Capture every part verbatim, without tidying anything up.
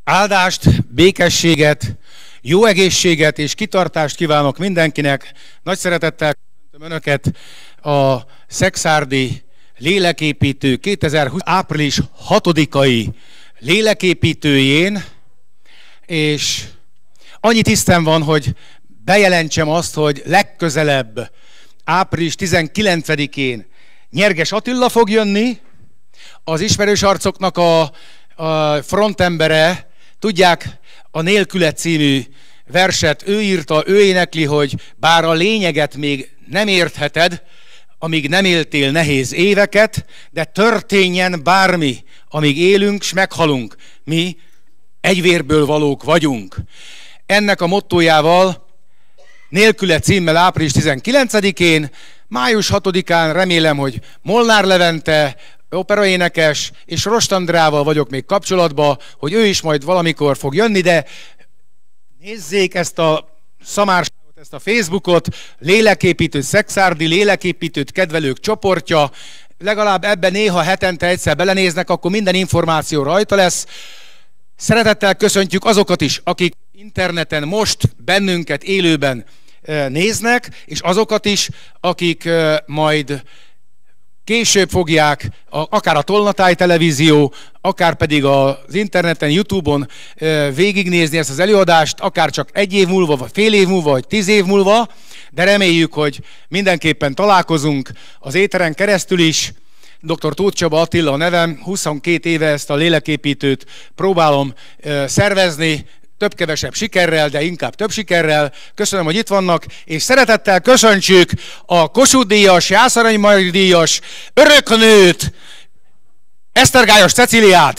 Áldást, békességet, jó egészséget és kitartást kívánok mindenkinek. Nagy szeretettel köszöntöm Önöket a Szekszárdi Léleképítő kétezer-húsz április hatodikai léleképítőjén, és annyi tisztem van, hogy bejelentsem azt, hogy legközelebb április tizenkilencedikén Nyerges Attila fog jönni, az ismerős arcoknak a, a frontembere. Tudják, a Nélküle című verset ő írta, ő énekli, hogy bár a lényeget még nem értheted, amíg nem éltél nehéz éveket, de történjen bármi, amíg élünk, s meghalunk. Mi egy vérből valók vagyunk. Ennek a mottójával Nélküle címmel április tizenkilencedikén, május hatodikán remélem, hogy Molnár Levente, operaénekes, és Rost Andrával vagyok még kapcsolatban, hogy ő is majd valamikor fog jönni, de nézzék ezt a szamárságot, ezt a Facebookot, Léleképítő, Szekszárdi Léleképítőt kedvelők csoportja, legalább ebben néha hetente egyszer belenéznek, akkor minden információ rajta lesz. Szeretettel köszöntjük azokat is, akik interneten most bennünket élőben néznek, és azokat is, akik majd később fogják, akár a Tolnatáj televízió, akár pedig az interneten, YouTube-on végignézni ezt az előadást, akár csak egy év múlva, vagy fél év múlva, vagy tíz év múlva, de reméljük, hogy mindenképpen találkozunk az éteren keresztül is. doktor Tóth Csaba Attila a nevem, huszonkét éve ezt a léleképítőt próbálom szervezni, több-kevesebb sikerrel, de inkább több sikerrel. Köszönöm, hogy itt vannak, és szeretettel köszöntsük a Kossuth-díjas, Jászai díjas öröknőt, Esztergályos Cecíliát!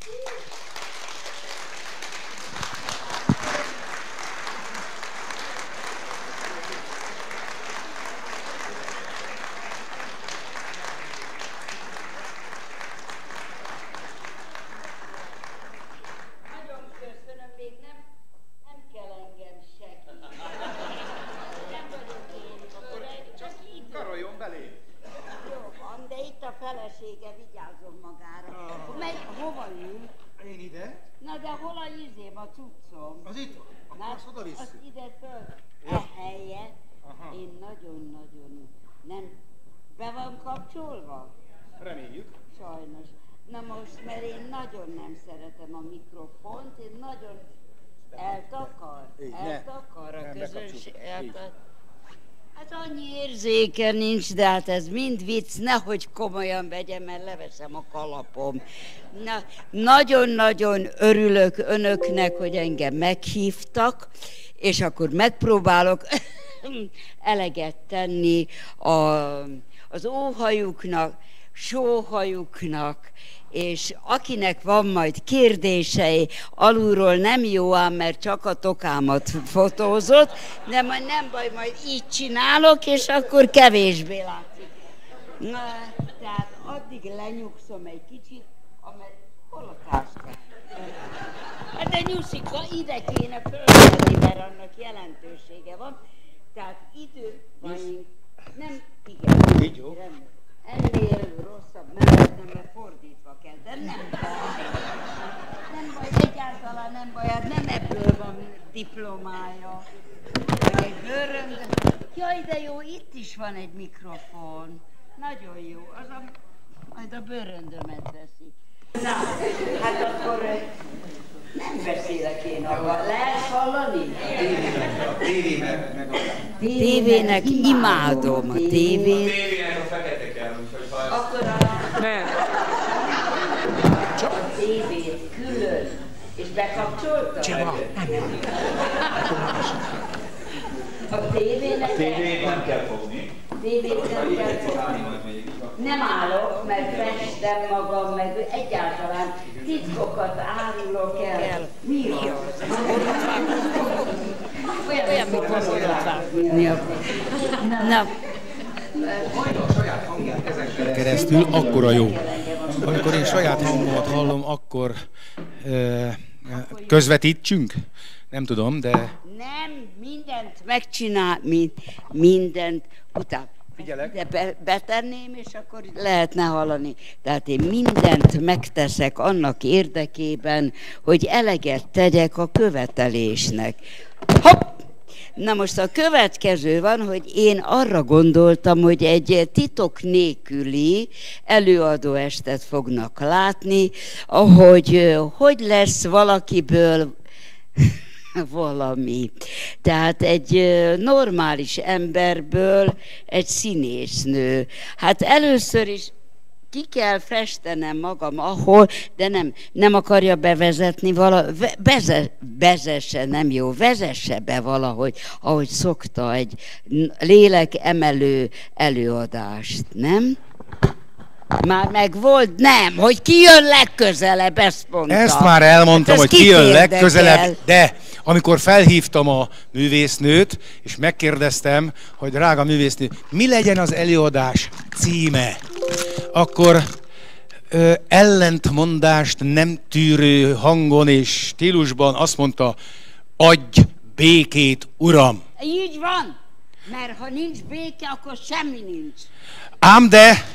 Felesége vigyázzon magára. Oh. Megy, hova ül? Én ide. Na de hol a izém, a cuccom? Az itt? Na, azt oda visszük. Azt ide föl. Ja. E helyet én nagyon-nagyon nem... Be van kapcsolva? Reméljük. Sajnos. Na most, mert én nagyon nem szeretem a mikrofont, én nagyon eltakar. Így, eltakar ne. a Nem közönség. bekapcsoltuk. Hát annyi érzéke nincs, de hát ez mind vicc, nehogy komolyan vegyem, mert leveszem a kalapom. Na, nagyon-nagyon örülök önöknek, hogy engem meghívtak, és akkor megpróbálok eleget tenni a, az óhajuknak, sóhajuknak, és akinek van majd kérdései, alulról nem jó ám, mert csak a tokámat fotózott, de majd nem baj, majd így csinálok, és akkor kevésbé látszik. Na, tehát addig lenyugszom egy kicsit, amely... Hol a táskám? Hát de nyuszika, ide kéne fölvenni, mert annak jelentősége van. Tehát idő van, nem, igen. Így jó. Ennél rosszabb mehetnem, mert fordítva kell, de nem baj. Nem baj, egyáltalán nem baj, hát nem ebből van diplomája. Meg egy bőrönd. Jaj, de jó, itt is van egy mikrofon. Nagyon jó, az a, majd a bőröndömet veszi. Na, hát akkor nem beszélek én abban. Lehet hallani? Tévének imádom a tévét. Tévének a fekete kell, úgyhogy ha... Akkor a... Nem. A tévét külön. És bekapcsolta? Csaba, nem. A tévének... A tévét nem kell fogni. Tévét nem kell fogni. Nem állok, mert festem magam, meg egyáltalán titkokat árulok el. Mi az? Olyan, mint hozzátvágni. Na. Keresztül akkora jó. Amikor én saját hangomat hallom, akkor ö, közvetítsünk? Nem tudom, de... Nem, mindent megcsinál, mind, mindent után. Figyelek. De be, betenném, és akkor lehetne hallani. Tehát én mindent megteszek annak érdekében, hogy eleget tegyek a követelésnek. Hopp! Na most a következő van, hogy én arra gondoltam, hogy egy titok nélküli előadóestet fognak látni, ahogy hogy lesz valakiből valami. Tehát egy normális emberből egy színésznő. Hát először is ki kell festenem magam ahol, de nem, nem akarja bevezetni vala, beze, vezesse, nem jó, vezesse be valahogy, ahogy szokta egy lélekemelő előadást, nem? Már meg volt, nem, hogy ki jön legközelebb, ezt mondtam. Ezt már elmondtam, hát hogy ki jön legközelebb, de amikor felhívtam a művésznőt, és megkérdeztem, hogy drága művésznő, mi legyen az előadás címe, akkor ö, ellentmondást nem tűrő hangon és stílusban azt mondta, adj békét, uram! Így van, mert ha nincs béke, akkor semmi nincs. Ám de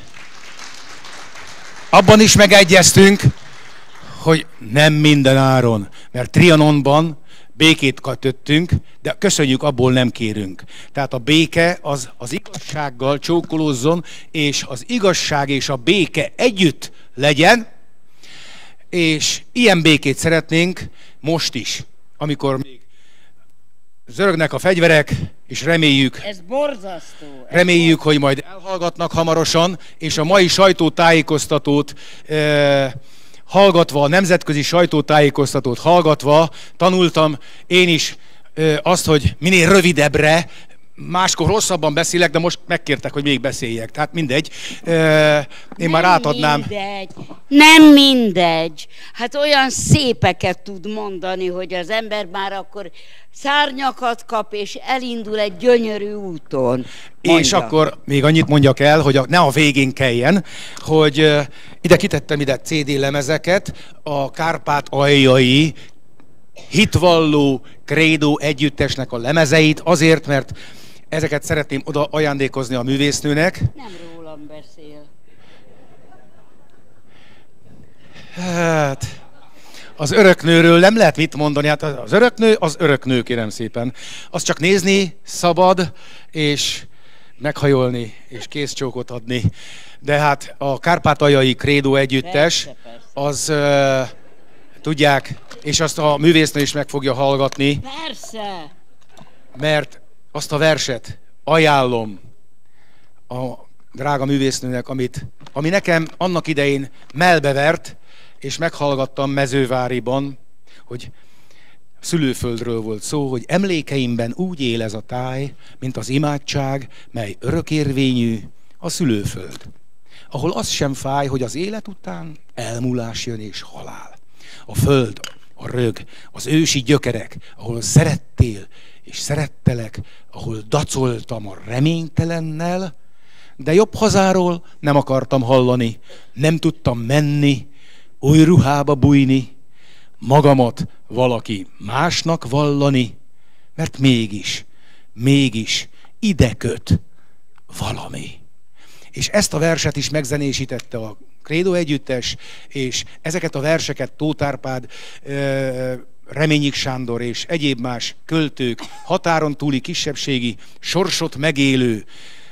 abban is megegyeztünk, hogy nem minden áron, mert Trianonban békét kötöttünk, de köszönjük, abból nem kérünk. Tehát a béke az az igazsággal csókolózzon, és az igazság és a béke együtt legyen, és ilyen békét szeretnénk most is, amikor még zörögnek a fegyverek, és reméljük, Ez borzasztó. Ez reméljük, hogy majd elhallgatnak hamarosan, és a mai sajtótájékoztatót eh, hallgatva, a nemzetközi sajtótájékoztatót hallgatva tanultam én is eh, azt, hogy minél rövidebbre, máskor rosszabban beszélek, de most megkértek, hogy még beszéljek. Tehát mindegy. Eh, én már nem átadnám. Mindegy. Nem mindegy. Hát olyan szépeket tud mondani, hogy az ember már akkor szárnyakat kap, és elindul egy gyönyörű úton. Mondja. És akkor még annyit mondjak el, hogy a, ne a végén kelljen, hogy uh, ide kitettem ide cé dé lemezeket, a Kárpát-aljai hitvalló Credo együttesnek a lemezeit, azért, mert ezeket szeretném oda ajándékozni a művésznőnek. Nem rólam beszél. Hát, az öröknőről nem lehet mit mondani, hát az öröknő, az öröknő, kérem szépen. Azt csak nézni szabad, és meghajolni, és kézcsókot adni. De hát a Kárpát-aljai Credo együttes, Persze, persze. az uh, tudják, és azt a művésznő is meg fogja hallgatni, Persze. mert azt a verset ajánlom a drága művésznőnek, amit, ami nekem annak idején melbevert, és meghallgattam Mezőváriban, hogy szülőföldről volt szó, hogy emlékeimben úgy él ez a táj, mint az imádság, mely örökérvényű, a szülőföld, ahol az sem fáj, hogy az élet után elmúlás jön és halál. A föld, a rög, az ősi gyökerek, ahol szerettél és szerettelek, ahol dacoltam a reménytelennel, de jobb hazáról nem akartam hallani, nem tudtam menni, új ruhába bújni, magamat valaki másnak vallani, mert mégis, mégis ide köt valami. És ezt a verset is megzenésítette a Credo együttes, és ezeket a verseket Tóth Árpád, Reményik Sándor és egyéb más költők, határon túli kisebbségi sorsot megélő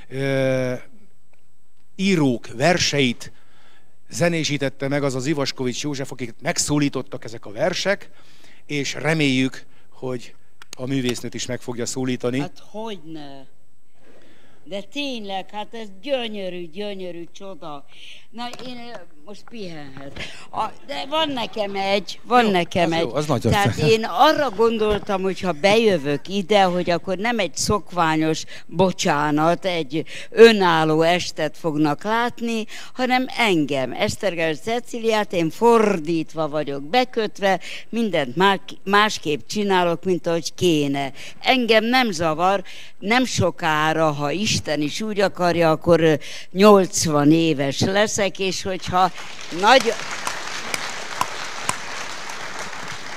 írók verseit zenésítette meg az az Ivaskovics József, akik megszólítottak ezek a versek, és reméljük, hogy a művésznőt is meg fogja szólítani. Hát hogyne. De tényleg, hát ez gyönyörű, gyönyörű csoda. Na, én most pihenhet. A, de van nekem egy, van jó, nekem az egy. Jó, az nagyon Tehát szép. én arra gondoltam, hogy ha bejövök ide, hogy akkor nem egy szokványos, bocsánat, egy önálló estet fognak látni, hanem engem, Esztergás Ceciliát, én fordítva vagyok bekötve, mindent másképp csinálok, mint ahogy kéne. Engem nem zavar, nem sokára, ha Isten is úgy akarja, akkor nyolcvan éves leszek, és hogyha nagy...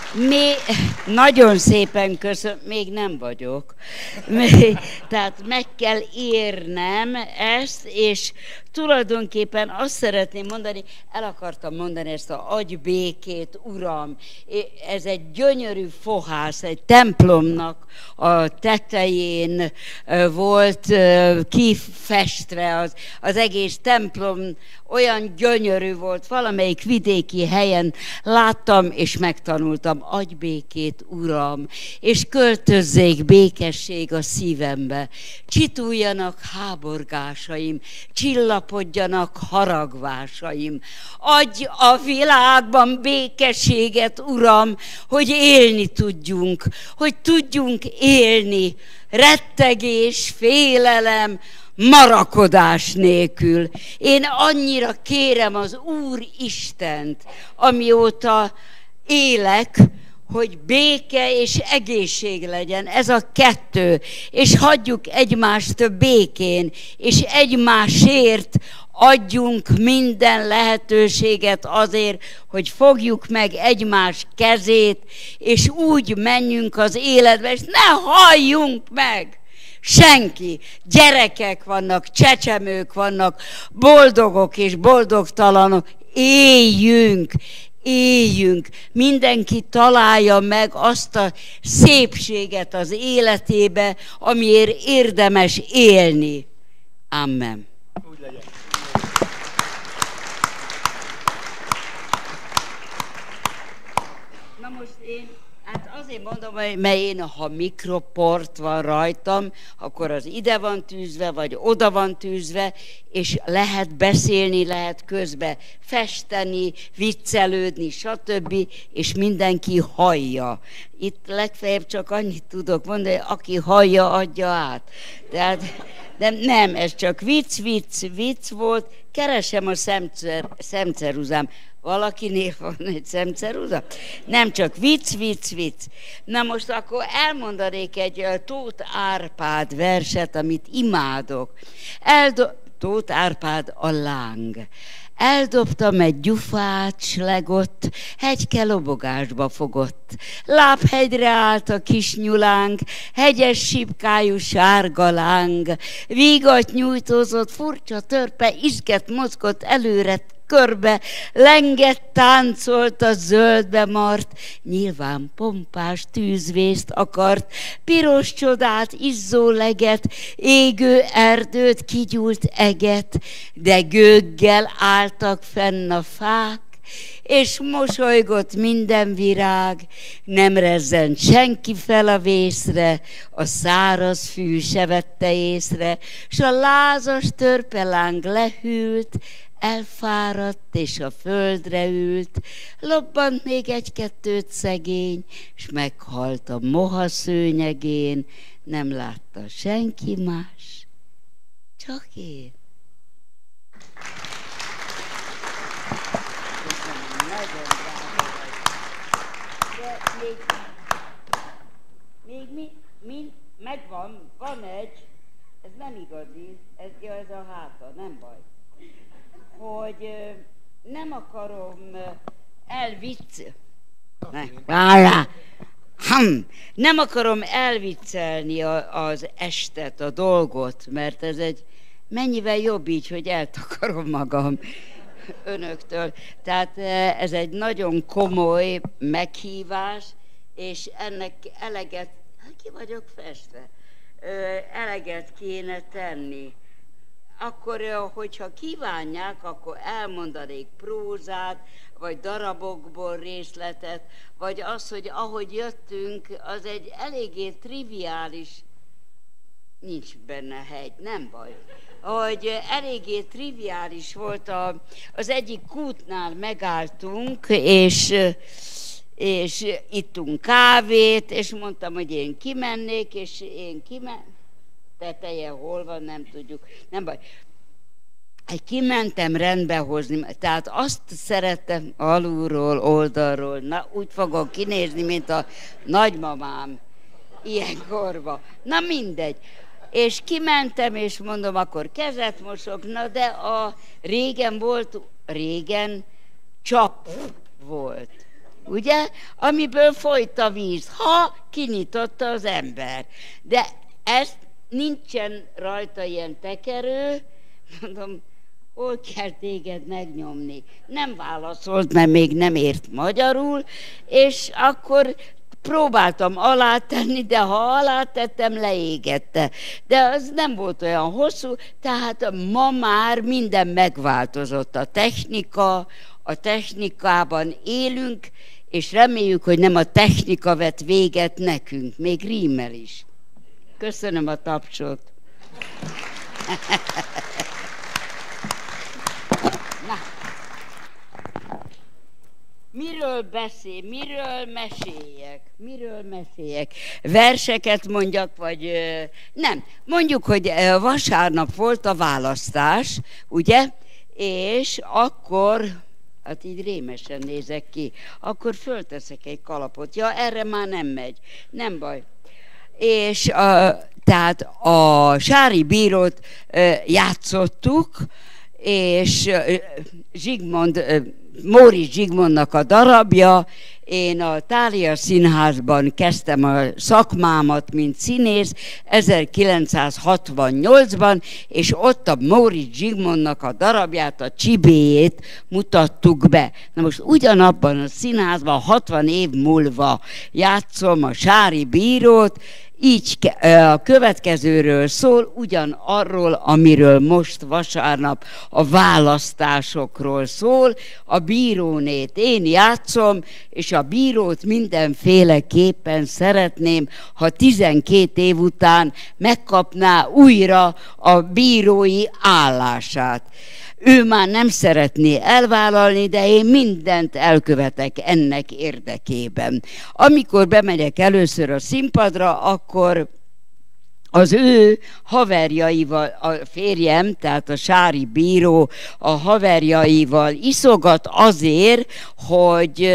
Még, nagyon szépen köszönöm, még nem vagyok. Még, tehát meg kell érnem ezt, és tulajdonképpen azt szeretném mondani, el akartam mondani ezt a agybékét, Uram. Ez egy gyönyörű fohász, egy templomnak a tetején volt kifestve, az, az egész templom olyan gyönyörű volt, valamelyik vidéki helyen láttam és megtanultam, agybékét, Uram, és költözzék békesség a szívembe, csituljanak háborgásaim, csillapodjanak haragvásaim, adj a világban békességet, Uram, hogy élni tudjunk, hogy tudjunk élni, rettegés, félelem, marakodás nélkül. Én annyira kérem az Úr Istent, amióta élek, hogy béke és egészség legyen, ez a kettő, és hagyjuk egymást békén, és egymásért adjunk minden lehetőséget azért, hogy fogjuk meg egymás kezét, és úgy menjünk az életbe, és ne halljunk meg! Senki, gyerekek vannak, csecsemők vannak, boldogok és boldogtalanok, éljünk, éljünk, mindenki találja meg azt a szépséget az életébe, amiért érdemes élni. Amen. Úgy legyen. Na most én, hát azért mondom, mert én, ha mikroport van rajtam, akkor az ide van tűzve, vagy oda van tűzve, és lehet beszélni, lehet közbe festeni, viccelődni, stb., és mindenki hallja. Itt legfeljebb csak annyit tudok mondani, hogy aki hallja, adja át. Tehát, de nem, ez csak vicc, vicc, vicc volt. Keresem a szemcer, szemceruzám. Valakinél van egy szemceruza? Nem, csak vicc, vicc, vicc. Na most akkor elmondanék egy Tóth Árpád verset, amit imádok. Eldo- Tóth Árpád a láng. Eldobtam egy gyufát, s legott, hegyke lobogásba fogott. Lábhegyre állt a kis nyulánk, hegyes sipkájú sárga láng. Vígat nyújtózott, furcsa törpe, izget mozgott előre, körbe, lengett, táncolt a zöldbe mart, nyilván pompás tűzvészt akart, piros csodát, izzó leget, égő erdőt, kigyúlt eget, de gőggel álltak fenn a fák, és mosolygott minden virág, nem rezzent senki fel a vészre, a száraz fű se vette észre, s a lázas törpeláng lehűlt, elfáradt és a földre ült, lobbant még egy-kettőt szegény, s meghalt a moha szőnyegén, nem látta senki más, csak én. De még, még mi, mi, megvan, van egy, ez nem igazi, ez, ja, ez a háta, nem baj. Hogy nem akarom elviccelni, ne, hm, nem akarom elviccelni a, az estet, a dolgot, mert ez egy mennyivel jobb így, hogy eltakarom magam önöktől. Tehát ez egy nagyon komoly meghívás, és ennek eleget, ki vagyok festve, eleget kéne tenni. Akkor, hogyha kívánják, akkor elmondanék prózát, vagy darabokból részletet, vagy az, hogy ahogy jöttünk, az egy eléggé triviális, nincs benne hegy, nem baj, hogy eléggé triviális volt, a, az egyik kútnál megálltunk, és, és ittunk kávét, és mondtam, hogy én kimennék, és én kimennék. Teteje hol van, nem tudjuk, nem baj. Kimentem rendbe hozni, tehát azt szerettem alulról, oldalról, na úgy fogok kinézni, mint a nagymamám ilyenkorban. Na mindegy. És kimentem, és mondom, akkor kezet mosok, na de a régen volt, régen csap volt. ugye? Amiből folyt a víz, ha kinyitotta az ember. De ezt nincsen rajta ilyen tekerő, mondom, hol kell téged megnyomni? Nem válaszolt, mert még nem ért magyarul, és akkor próbáltam alátenni, de ha alátettem, leégette. De az nem volt olyan hosszú, tehát ma már minden megváltozott. A technika, a technikában élünk, és reméljük, hogy nem a technika vet véget nekünk, még rímmel is. Köszönöm a tapsot. Na. Miről beszél, miről meséljek, miről meséljek? Verseket mondjak, vagy nem. Mondjuk, hogy vasárnap volt a választás, ugye? És akkor, hát így rémesen nézek ki, akkor fölteszek egy kalapot. Ja, erre már nem megy, nem baj. És a, tehát a Sári bírót játszottuk, és Zsigmond, Móricz Zsigmondnak a darabja. Én a Thália Színházban kezdtem a szakmámat, mint színész ezerkilencszázhatvannyolcban, és ott a Móricz Zsigmondnak a darabját, a Csibéjét mutattuk be. Na most ugyanabban a színházban hatvan év múlva játszom a Sári bírót, így a következőről szól, ugyanarról, amiről most vasárnap a választásokról szól. A bírónét én játszom, és a bírót mindenféleképpen szeretném, ha tizenkét év után megkapná újra a bírói állását. Ő már nem szeretné elvállalni, de én mindent elkövetek ennek érdekében. Amikor bemegyek először a színpadra, akkor az ő haverjaival, a férjem, tehát a Sári bíró a haverjaival iszogat azért, hogy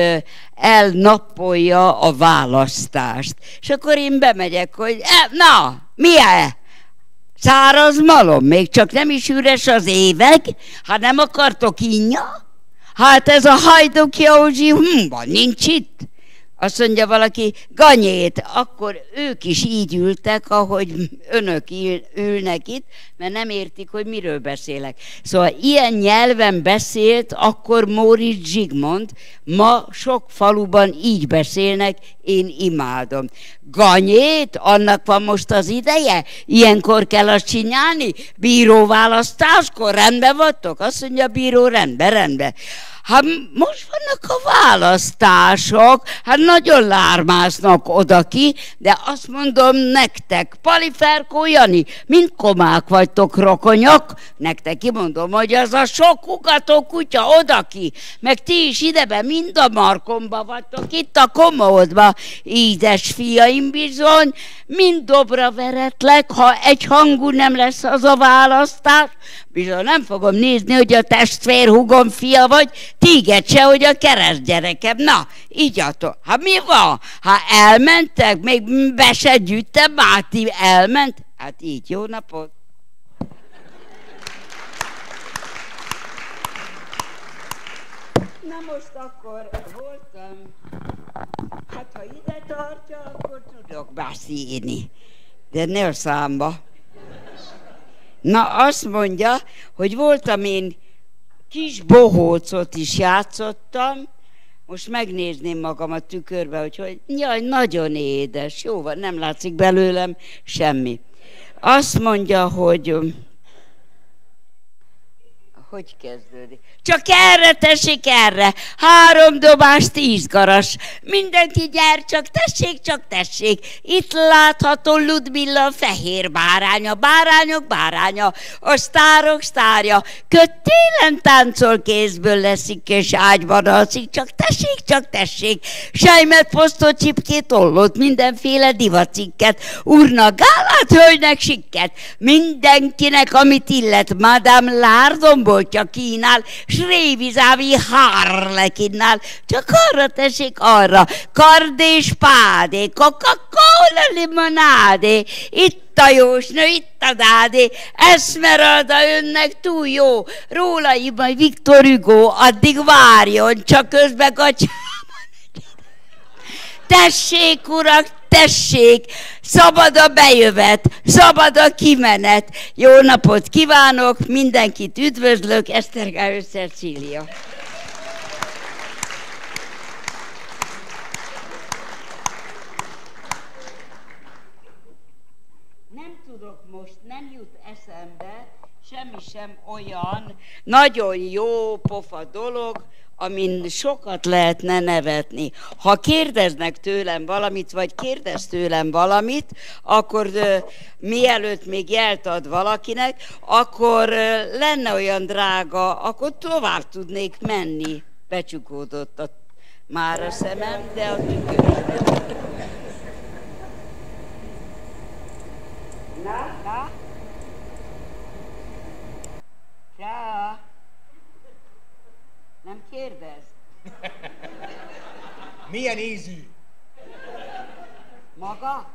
elnappolja a választást. És akkor én bemegyek, hogy na, milyen? Száraz malom, még csak nem is üres az évek, ha nem akartok innya? Hát ez a Hajduk Józsi, hm, van, nincs itt. Azt mondja valaki, Ganyét, akkor ők is így ültek, ahogy önök ülnek itt, mert nem értik, hogy miről beszélek. Szóval ilyen nyelven beszélt akkor Móricz Zsigmond, ma sok faluban így beszélnek, én imádom. Ganyét, annak van most az ideje? Ilyenkor kell azt csinálni? Bíróválasztáskor rendben vagytok? Azt mondja a bíró, rendben, rendben. Hát most vannak a választások, hát nagyon lármásznak odaki, de azt mondom nektek, Pali, Ferkó, Jani, mind komák vagytok, rokonyok, nektek kimondom, hogy az a sok ugató kutya odaki, meg ti is ideben, mind a markomba vagytok, itt a komódba, ízes fiaim bizony, mind dobra veretlek, ha egy hangú nem lesz az a választás, bizony nem fogom nézni, hogy a testvérhúgom fia vagy, téged se, hogy a keresztgyerekem. Na, igyatok. Hát mi van? Ha elmentek, még be se gyűjtem, Máté elment? Hát így, jó napot! Na most akkor voltam, hát ha ide tartja, akkor tudok beszélni. De ne a számba. Na, azt mondja, hogy voltam én kis bohócot is játszottam, most megnézném magam a tükörbe, hogy, hogy jaj, nagyon édes, jó van, nem látszik belőlem semmi. Azt mondja, hogy hogy kezdődik? Csak erre, tessék, erre. Három dobás, tíz garas. Mindenki gyere, csak tessék, csak tessék. Itt látható Ludmilla, fehér báránya, bárányok báránya, a sztárok sztárja. Kötélen táncol, kézből leszik, és ágyban alszik. Csak tessék, csak tessék. Sejmet, posztot, csipkét, ollót, mindenféle divacikket. Úrnak gálát, hölgynek sikket. Mindenkinek, amit illet, Madame Lardonboltja kínál, Srévizávi Harlekinnál, csak arra tessék arra, kard és pádé, Coca-Cola limonádé, itt a jósnő, itt a dádé, Esmeralda önnek túl jó, róla majd Viktor Hugo, addig várjon, csak közben gatyában. Tessék, urak, tessék, szabad a bejövet, szabad a kimenet. Jó napot kívánok, mindenkit üdvözlök, Esztergályi Cecília. Nem tudok most, nem jut eszembe semmi sem olyan nagyon jó pofa dolog, amin sokat lehetne nevetni. Ha kérdeznek tőlem valamit, vagy kérdez tőlem valamit, akkor uh, mielőtt még jelt ad valakinek, akkor uh, lenne olyan drága, akkor tovább tudnék menni. Becsukódott a, már a szemem, de a tükör. Na, na? Ja. Nem kérdez? Milyen ízű? Maga?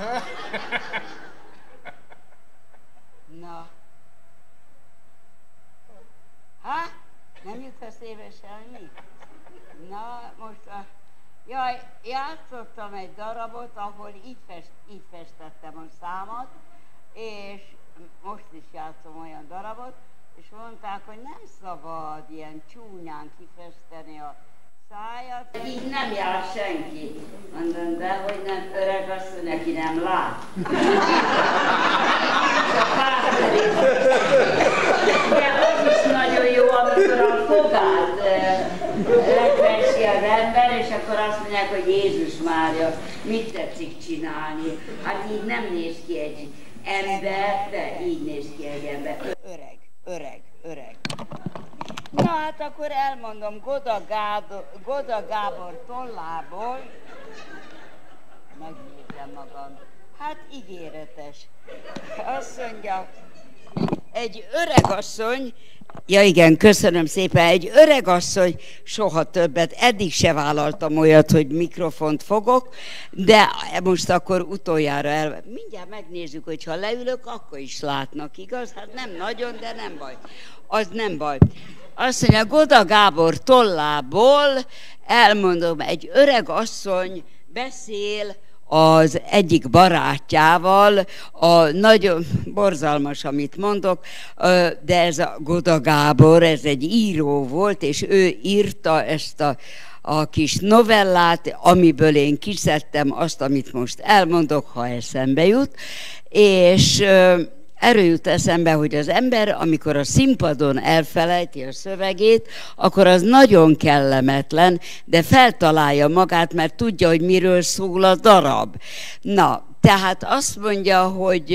Na. Hát? Nem jut eszébe semmi? Na, most a... Jaj, játszottam egy darabot, ahol így, fest, így festettem a számat, és most is játszom olyan darabot, és mondták, hogy nem szabad ilyen csúnyán kifesteni a száját. Így nem jár senki. Mondom, de hogy nem öreg asszony, aki nem lát. De az is nagyon jó, amikor a fogát lekresi az ember, és akkor azt mondják, hogy Jézus Mária, mit tetszik csinálni? Hát így nem néz ki egy ember, de így néz ki egy ember. Öreg. Öreg, öreg. Na hát akkor elmondom Goda Gábor, Goda Gábor tollából, megnézem magam, hát ígéretes. Azt mondja, egy öregasszony, ja igen, köszönöm szépen, egy öregasszony, soha többet, eddig se vállaltam olyat, hogy mikrofont fogok, de most akkor utoljára el... Mindjárt megnézzük, hogy ha leülök, akkor is látnak, igaz? Hát nem nagyon, de nem baj. Az nem baj. Azt mondja, Goda Gábor tollából elmondom, egy öregasszony beszél az egyik barátjával, a nagyon borzalmas, amit mondok, de ez a Goda Gábor, ez egy író volt, és ő írta ezt a, a kis novellát, amiből én kiszedtem azt, amit most elmondok, ha eszembe jut, és erről jut eszembe, hogy az ember, amikor a színpadon elfelejti a szövegét, akkor az nagyon kellemetlen, de feltalálja magát, mert tudja, hogy miről szól a darab. Na, tehát azt mondja, hogy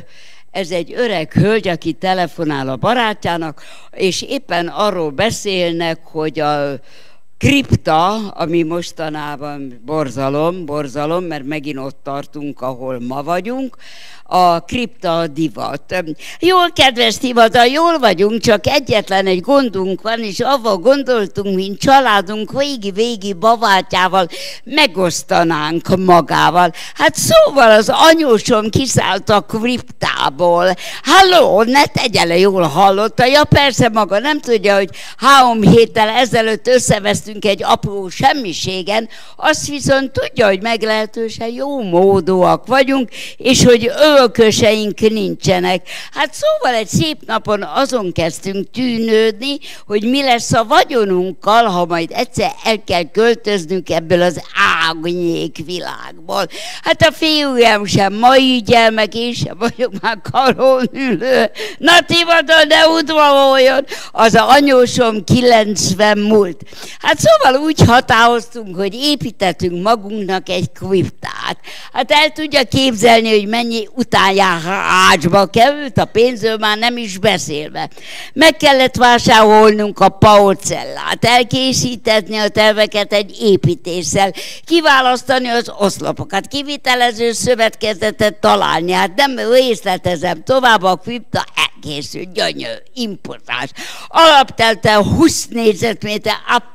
ez egy öreg hölgy, aki telefonál a barátjának, és éppen arról beszélnek, hogy a kripta, ami mostanában borzalom, borzalom, mert megint ott tartunk, ahol ma vagyunk, a kripta divat. Jól, kedves Tivada, jól vagyunk, csak egyetlen egy gondunk van, és avval gondoltunk, mint családunk végi-végi babátjával megosztanánk magával. Hát szóval az anyósom kiszállt a kriptából. Halló, ne tegye le, jól hallotta? Ja persze, maga nem tudja, hogy három héttel ezelőtt összevesztünk egy apró semmiségen, azt viszont tudja, hogy meglehetősen jó módúak vagyunk, és hogy ölköseink nincsenek. Hát szóval egy szép napon azon kezdtünk tűnődni, hogy mi lesz a vagyonunkkal, ha majd egyszer el kell költöznünk ebből az árnyék világból. Hát a fiújám sem mai gyermek, én sem vagyok már karon ülő. Na Tivadon, ne udvaroljon! Az a anyósom kilencven múlt. Hát szóval úgy határoztunk, hogy építettünk magunknak egy kriptát. Hát el tudja képzelni, hogy mennyi utánjárásba került, a pénzről már nem is beszélve. Meg kellett vásárolnunk a paocellát, elkészítetni a terveket egy építéssel, kiválasztani az oszlopokat, kivitelező szövetkezetet találni. Hát nem részletezem tovább, a kripta elkészült, gyönyörű, impozás. Alaptelte húsz négyzetméter,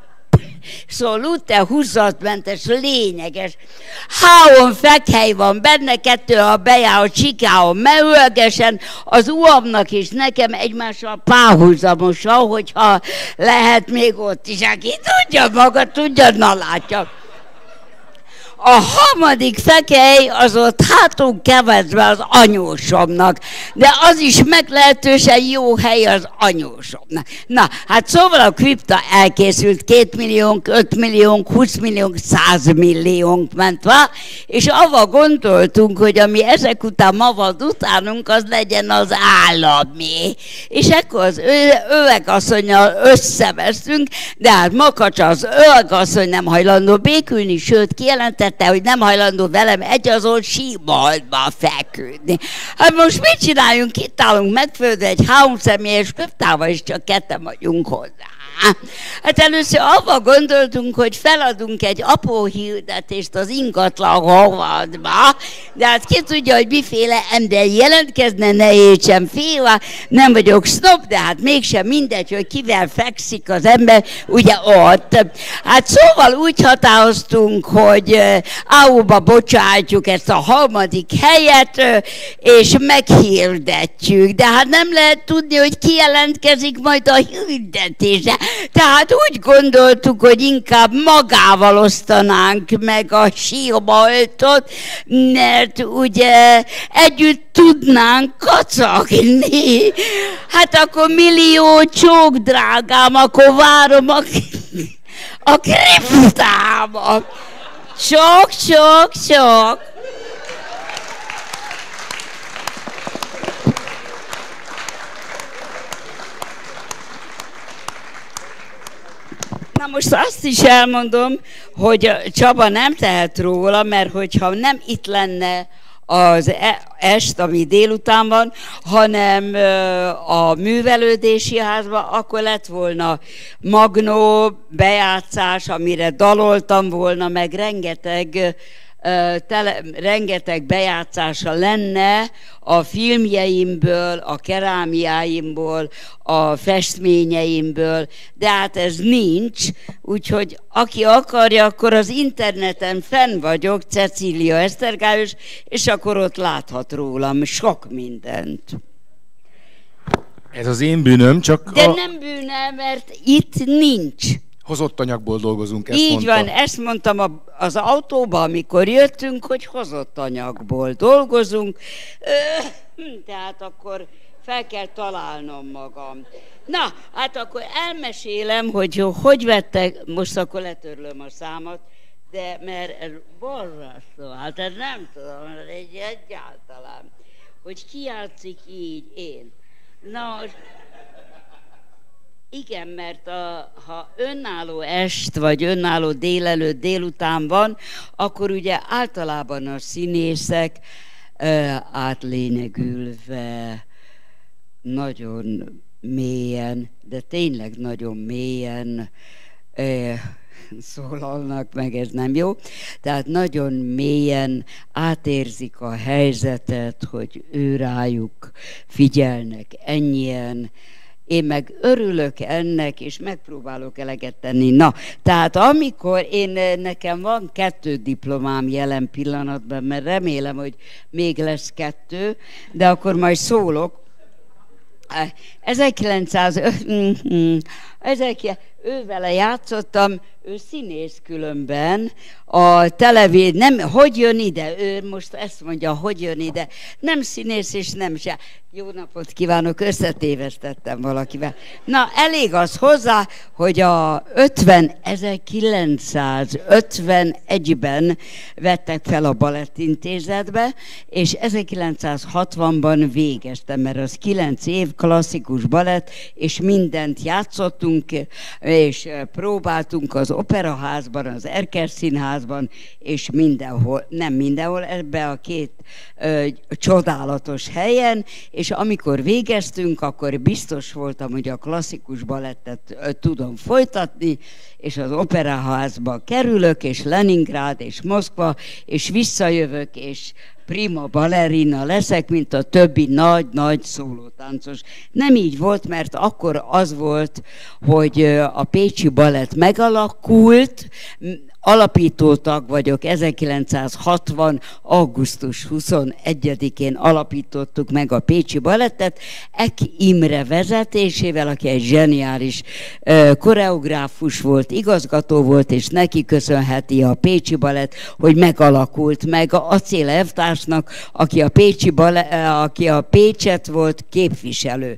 szóval útte húszatmentes, lényeges. Három fekhely van benne, kettő a bejár a csikáon merőlegesen, az uamnak és nekem egymással párhuzamosan, hogyha lehet még ott is, aki tudja maga, tudja, na látja. A harmadik fekely az ott hátul kevezve az anyósomnak, de az is meglehetősen jó hely az anyósomnak. Na, hát szóval a kripta elkészült, két milliónk, öt milliónk, húsz milliónk, száz milliónk ment vá, és avval gondoltunk, hogy ami ezek után ma van utánunk, az legyen az állami. És ekkor az övegasszonnyal összevesztünk, de hát Makacs az övegasszony nem hajlandó békülni, sőt kijelentette, hogy nem hajlandó velem egyazon síboltba feküdni. Hát most mit csináljunk? Itt állunk megföldve egy három személyes köptával, és csak ketten vagyunk hozzá. Hát először avval gondoltunk, hogy feladunk egy apró hirdetést az ingatlan rovatba, de hát ki tudja, hogy miféle ember jelentkezne, ne értsem félre, nem vagyok sznob, de hát mégsem mindegy, hogy kivel fekszik az ember, ugye ott. Hát szóval úgy határoztunk, hogy áóba bocsátjuk ezt a harmadik helyet, és meghirdetjük, de hát nem lehet tudni, hogy ki jelentkezik majd a hirdetésre. Tehát úgy gondoltuk, hogy inkább magával osztanánk meg a sírboltot, mert ugye együtt tudnánk kacagni. Hát akkor millió csók, drágám, akkor várom a, a kriptába. Sok, sok, sok. Na most azt is elmondom, hogy Csaba nem tehet róla, mert hogyha nem itt lenne az est, ami délután van, hanem a művelődési házban, akkor lett volna magnó bejátszás, amire daloltam volna, meg rengeteg Tele, rengeteg bejátszása lenne a filmjeimből, a kerámiáimból, a festményeimből, de hát ez nincs, úgyhogy aki akarja, akkor az interneten fenn vagyok, Cecília Esztergályos, és akkor ott láthat rólam sok mindent. Ez az én bűnöm, csak De a... nem bűne, mert itt nincs. Hozott anyagból dolgozunk, ezt Így mondta. van, ezt mondtam az autóban, amikor jöttünk, hogy hozott anyagból dolgozunk, tehát akkor fel kell találnom magam. Na, hát akkor elmesélem, hogy hogy vettek, most akkor letörlöm a számat, de mert ez borzasztó, hát ez nem tudom, egy egyáltalán, hogy ki játszik így én. Na, igen, mert a, ha önálló est, vagy önálló délelőtt, délután van, akkor ugye általában a színészek ö, átlényegülve, nagyon mélyen, de tényleg nagyon mélyen ö, szólalnak meg, ez nem jó. Tehát nagyon mélyen átérzik a helyzetet, hogy ő rájuk figyelnek ennyien. Én meg örülök ennek, és megpróbálok eleget tenni. Na, tehát amikor én, nekem van kettő diplomám jelen pillanatban, mert remélem, hogy még lesz kettő, de akkor majd szólok. ezerkilencszáz... Ővele játszottam, ő színész különben, a televíz, nem, hogy jön ide, ő most ezt mondja, hogy jön ide, nem színész és nem se. Jó napot kívánok, összetévesztettem valakivel. Na, elég az hozzá, hogy a ötven, ezerkilencszázötvenegyben vettek fel a Balettintézetbe, és ezerkilencszázhatvanban végeztem, mert az kilenc év klasszikus balett, és mindent játszottunk, és próbáltunk az Operaházban, az Erkel Színházban, és mindenhol, nem mindenhol, ebbe a két ö, csodálatos helyen, és amikor végeztünk, akkor biztos voltam, hogy a klasszikus balettet ö, tudom folytatni, és az Operaházba kerülök, és Leningrád, és Moszkva, és visszajövök, és prima ballerina leszek, mint a többi nagy-nagy szólótáncos. Nem így volt, mert akkor az volt, hogy a Pécsi Balett megalakult, alapítótag vagyok, ezerkilencszázhatvan. augusztus huszonegyedikén alapítottuk meg a Pécsi Balettet, Ek Imre vezetésével, aki egy zseniális uh, koreográfus volt, igazgató volt, és neki köszönheti a Pécsi Balett, hogy megalakult, meg a Acél elvtársnak, aki a, Pécsi Balett, uh, aki a Pécset volt képviselő.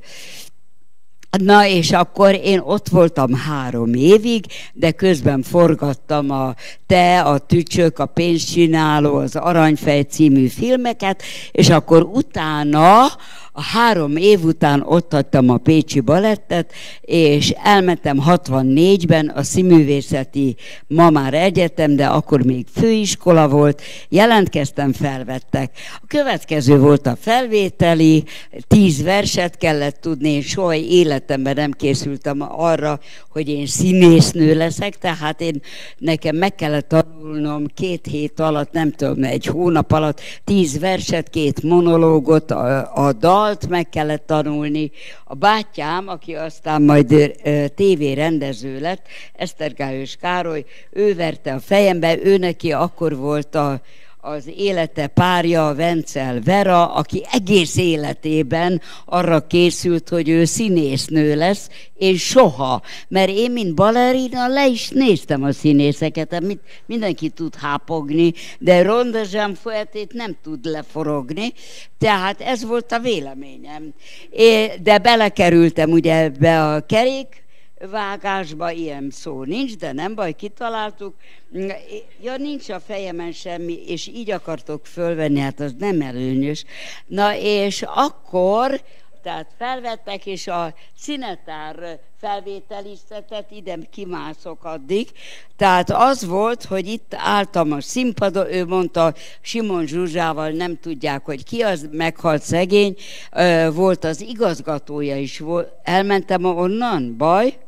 Na, és akkor én ott voltam három évig, de közben forgattam a Te, a Tücsök, a Pénzcsináló, az Aranyfej című filmeket, és akkor utána, a három év után ott hagytam a Pécsi Balettet, és elmentem hatvannégyben a Színművészeti, ma már egyetem, de akkor még főiskola volt, jelentkeztem, felvettek. A következő volt a felvételi, tíz verset kellett tudni, én soha életemben nem készültem arra, hogy én színésznő leszek, tehát én, nekem meg kellett tanulnom két hét alatt, nem tudom, egy hónap alatt, tíz verset, két monológot, a, a dalt meg kellett tanulni. A bátyám, aki aztán majd tévérendező lett, Esztergályos Károly, ő verte a fejembe, ő neki akkor volt a az élete párja, Vencel Vera, aki egész életében arra készült, hogy ő színésznő lesz, és soha. Mert én, mint ballerina, le is néztem a színészeket, mindenki tud hápogni, de Ronde Jean Fouettét nem tud leforogni, tehát ez volt a véleményem. De belekerültem ugye ebbe a kerék, vágásba, ilyen szó nincs, de nem baj, kitaláltuk. Ja, nincs a fejemen semmi, és így akartok fölvenni, hát az nem előnyös. Na, és akkor, tehát felvettek, és a színetár felvételiztetett, ide kimászok addig. Tehát az volt, hogy itt álltam a színpadon, ő mondta, Simon Zsuzsával nem tudják, hogy ki az, meghalt szegény, volt az igazgatója is, elmentem onnan, baj?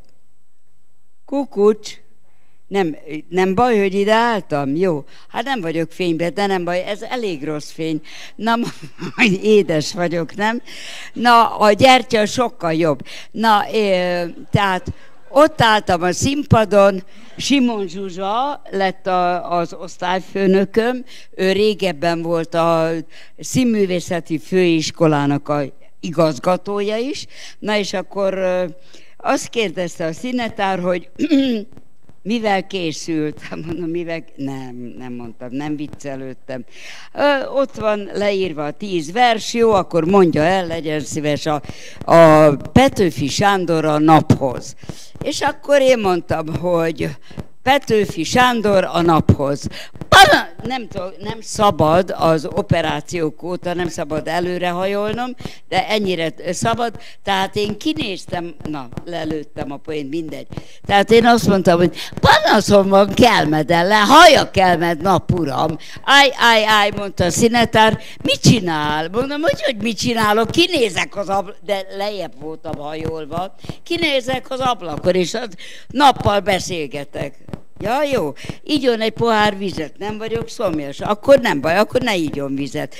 Kukucs, nem, nem baj, hogy ide álltam? Jó, hát nem vagyok fényben, de nem baj, ez elég rossz fény. Na, majd édes vagyok, nem? Na, a gyertya sokkal jobb. Na, é, tehát ott álltam a színpadon, Simon Zsuzsa lett a, az osztályfőnököm, ő régebben volt a Színművészeti Főiskolának a igazgatója is. Na, és akkor azt kérdezte a színetár, hogy mivel készült? Mondom, mivel... Nem, nem mondtam, nem viccelődtem. Ö, ott van leírva a tíz vers, jó, akkor mondja el, legyen szíves, a, a Petőfi Sándor a naphoz. És akkor én mondtam, hogy Petőfi Sándor a naphoz. Nem, nem szabad az operációk óta, nem szabad előrehajolnom, de ennyire szabad. Tehát én kinéztem, na, lelőttem a poént, mindegy. Tehát én azt mondtam, hogy panaszom van Kelmed ellen, hallja Kelmed, nap uram. Áj, áj, áj, mondta a színetár, mit csinál? Mondom, hogy, hogy mit csinálok, kinézek az ablakon, de lejjebb voltam hajolva, kinézek az ablakon, és az nappal beszélgetek. Ja, jó, igyon egy pohár vizet, nem vagyok szomjas, akkor nem baj, akkor ne igyon vizet.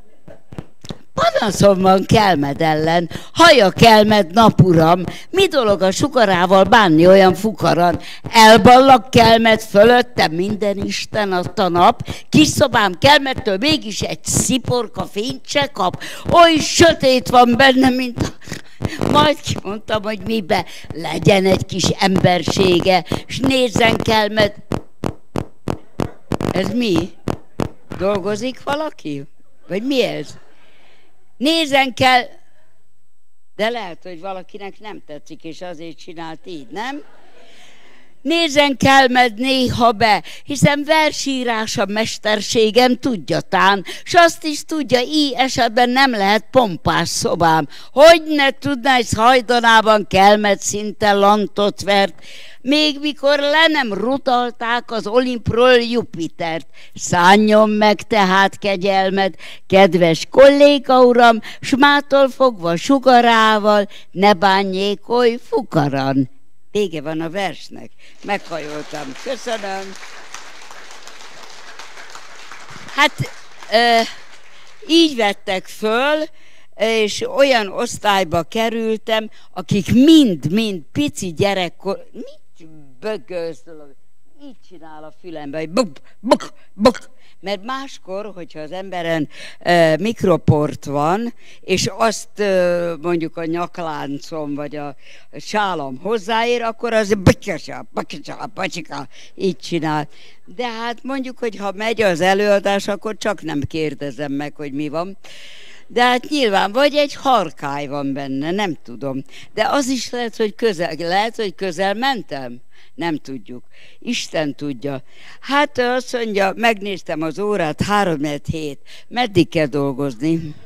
Panaszom van Kelmed ellen, hallja Kelmed, napuram, mi dolog a sugarával bánni olyan fukaran? Elballak Kelmed fölötte, minden Isten adta nap, kis szobám Kelmedtől mégis egy sziporka fényt se kap, oly sötét van benne, mint a... Majd kimondtam, hogy mibe legyen egy kis embersége, s nézzen Kelmed. Ez mi? Dolgozik valaki? Vagy mi ez? Nézzen kell, de lehet, hogy valakinek nem tetszik, és azért csinált így, nem? Nézzen Kelmed néha be, hiszen versírás a mesterségem tudja tán, s azt is tudja, így esetben nem lehet pompás szobám. Hogy ne tudná, ez hajdanában Kelmed szinte lantot vert, még mikor le nem rutalták az Olimpról Jupitert. Szálljon meg tehát kegyelmed, kedves kolléga uram, s mától fogva sugarával, ne bánjék oly fukaran. Vége van a versnek. Meghajoltam. Köszönöm. Hát, ö, így vettek föl, és olyan osztályba kerültem, akik mind-mind pici gyerekkor... Mit bögözöl? Így csinál a fülembe, hogy buk, buk, buk. Mert máskor, hogyha az emberen e, mikroport van, és azt e, mondjuk a nyakláncom vagy a sálam hozzáér, akkor az bakasa, bakasa, bacsika, így csinál. De hát mondjuk, hogy ha megy az előadás, akkor csak nem kérdezem meg, hogy mi van. De hát nyilván, vagy egy harkály van benne, nem tudom. De az is lehet, hogy közel, lehet, hogy közel mentem. Nem tudjuk. Isten tudja. Hát azt mondja, megnéztem az órát, három hét. Meddig kell dolgozni?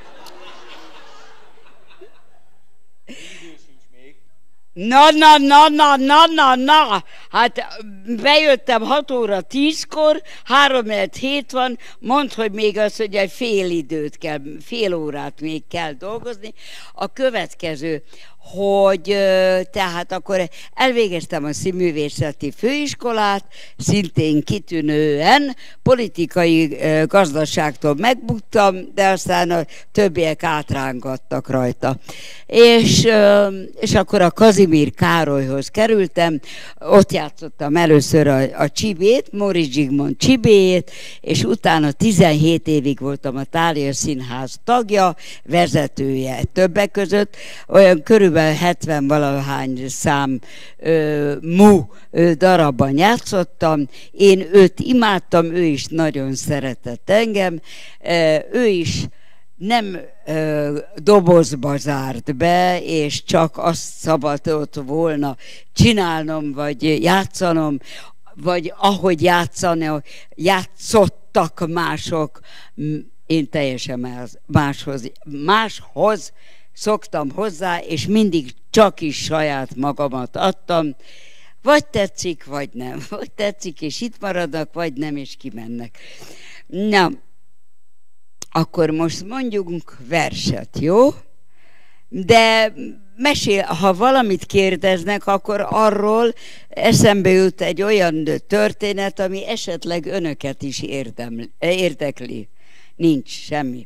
Na, na, na, na, na, na, na. Hát bejöttem hat óra tízkor, három hét van, mondd, hogy még az, hogy egy fél időt kell, fél órát még kell dolgozni. A következő, hogy tehát akkor elvégeztem a színművészeti főiskolát, szintén kitűnően, politikai gazdaságtól megbuktam, de aztán a többiek átrángattak rajta. És, és akkor a Kazimír Károlyhoz kerültem, ott játszottam először a, a Csibét, Móricz Zsigmond Csibéjét, és utána tizenhét évig voltam a Thália Színház tagja, vezetője többek között, olyan körül hetven valahány szám ö, mu ö, darabban játszottam. Én őt imádtam, ő is nagyon szeretett engem. Ö, ő is nem ö, dobozba zárt be, és csak azt szabadott volna csinálnom, vagy játszanom, vagy ahogy játszani, játszottak mások, én teljesen máshoz, máshoz szoktam hozzá, és mindig csak is saját magamat adtam. Vagy tetszik, vagy nem. Vagy tetszik, és itt maradnak, vagy nem, és kimennek. Na, akkor most mondjunk verset, jó? De mesél, ha valamit kérdeznek, akkor arról eszembe jut egy olyan történet, ami esetleg önöket is érdemli, érdekli. Nincs semmi.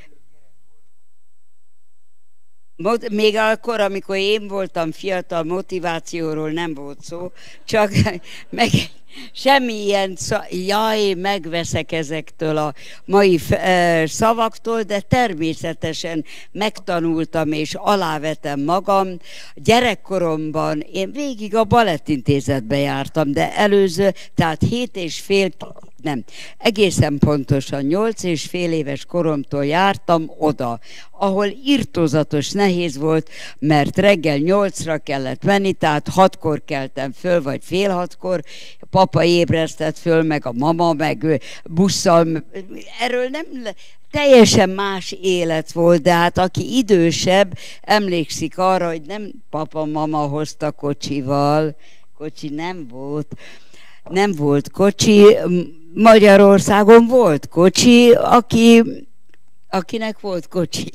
Még akkor, amikor én voltam fiatal, motivációról nem volt szó, csak meg semmi ilyen, jaj, megveszek ezektől a mai szavaktól, de természetesen megtanultam és alávetem magam. Gyerekkoromban én végig a balettintézetbe jártam, de előző, tehát hét és fél, nem, egészen pontosan nyolc és fél éves koromtól jártam oda, ahol irtózatos nehéz volt, mert reggel nyolcra kellett menni, tehát hatkor keltem föl, vagy fél hatkor, a papa ébresztett föl, meg a mama, meg busszal, erről nem, teljesen más élet volt, de hát aki idősebb, emlékszik arra, hogy nem papa, mama hozta kocsival, kocsi nem volt, nem volt kocsi, Magyarországon volt kocsi, aki, akinek volt kocsi.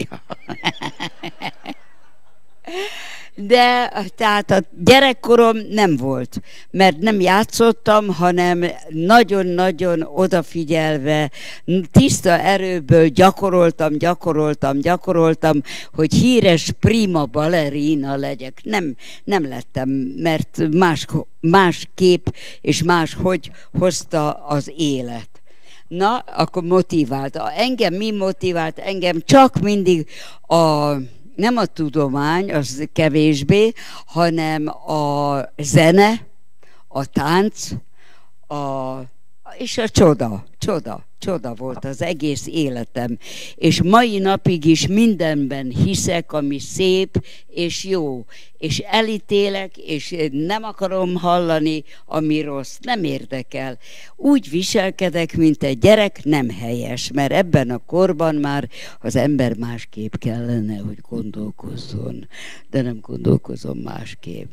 De tehát a gyerekkorom nem volt, mert nem játszottam, hanem nagyon-nagyon odafigyelve, tiszta erőből gyakoroltam, gyakoroltam, gyakoroltam, hogy híres prima ballerina legyek. Nem, nem lettem, mert más, másképp és máshogy hozta az élet. Na, akkor motivált. Engem mi motivált? Engem csak mindig a... nem a tudomány, az kevésbé, hanem a zene, a tánc, a, és a csoda, csoda, csoda volt az egész életem. És mai napig is mindenben hiszek, ami szép és jó. És elítélek, és nem akarom hallani, ami rossz, nem érdekel. Úgy viselkedek, mint egy gyerek, nem helyes, mert ebben a korban már az ember másképp kellene, hogy gondolkozzon, de nem gondolkozom másképp.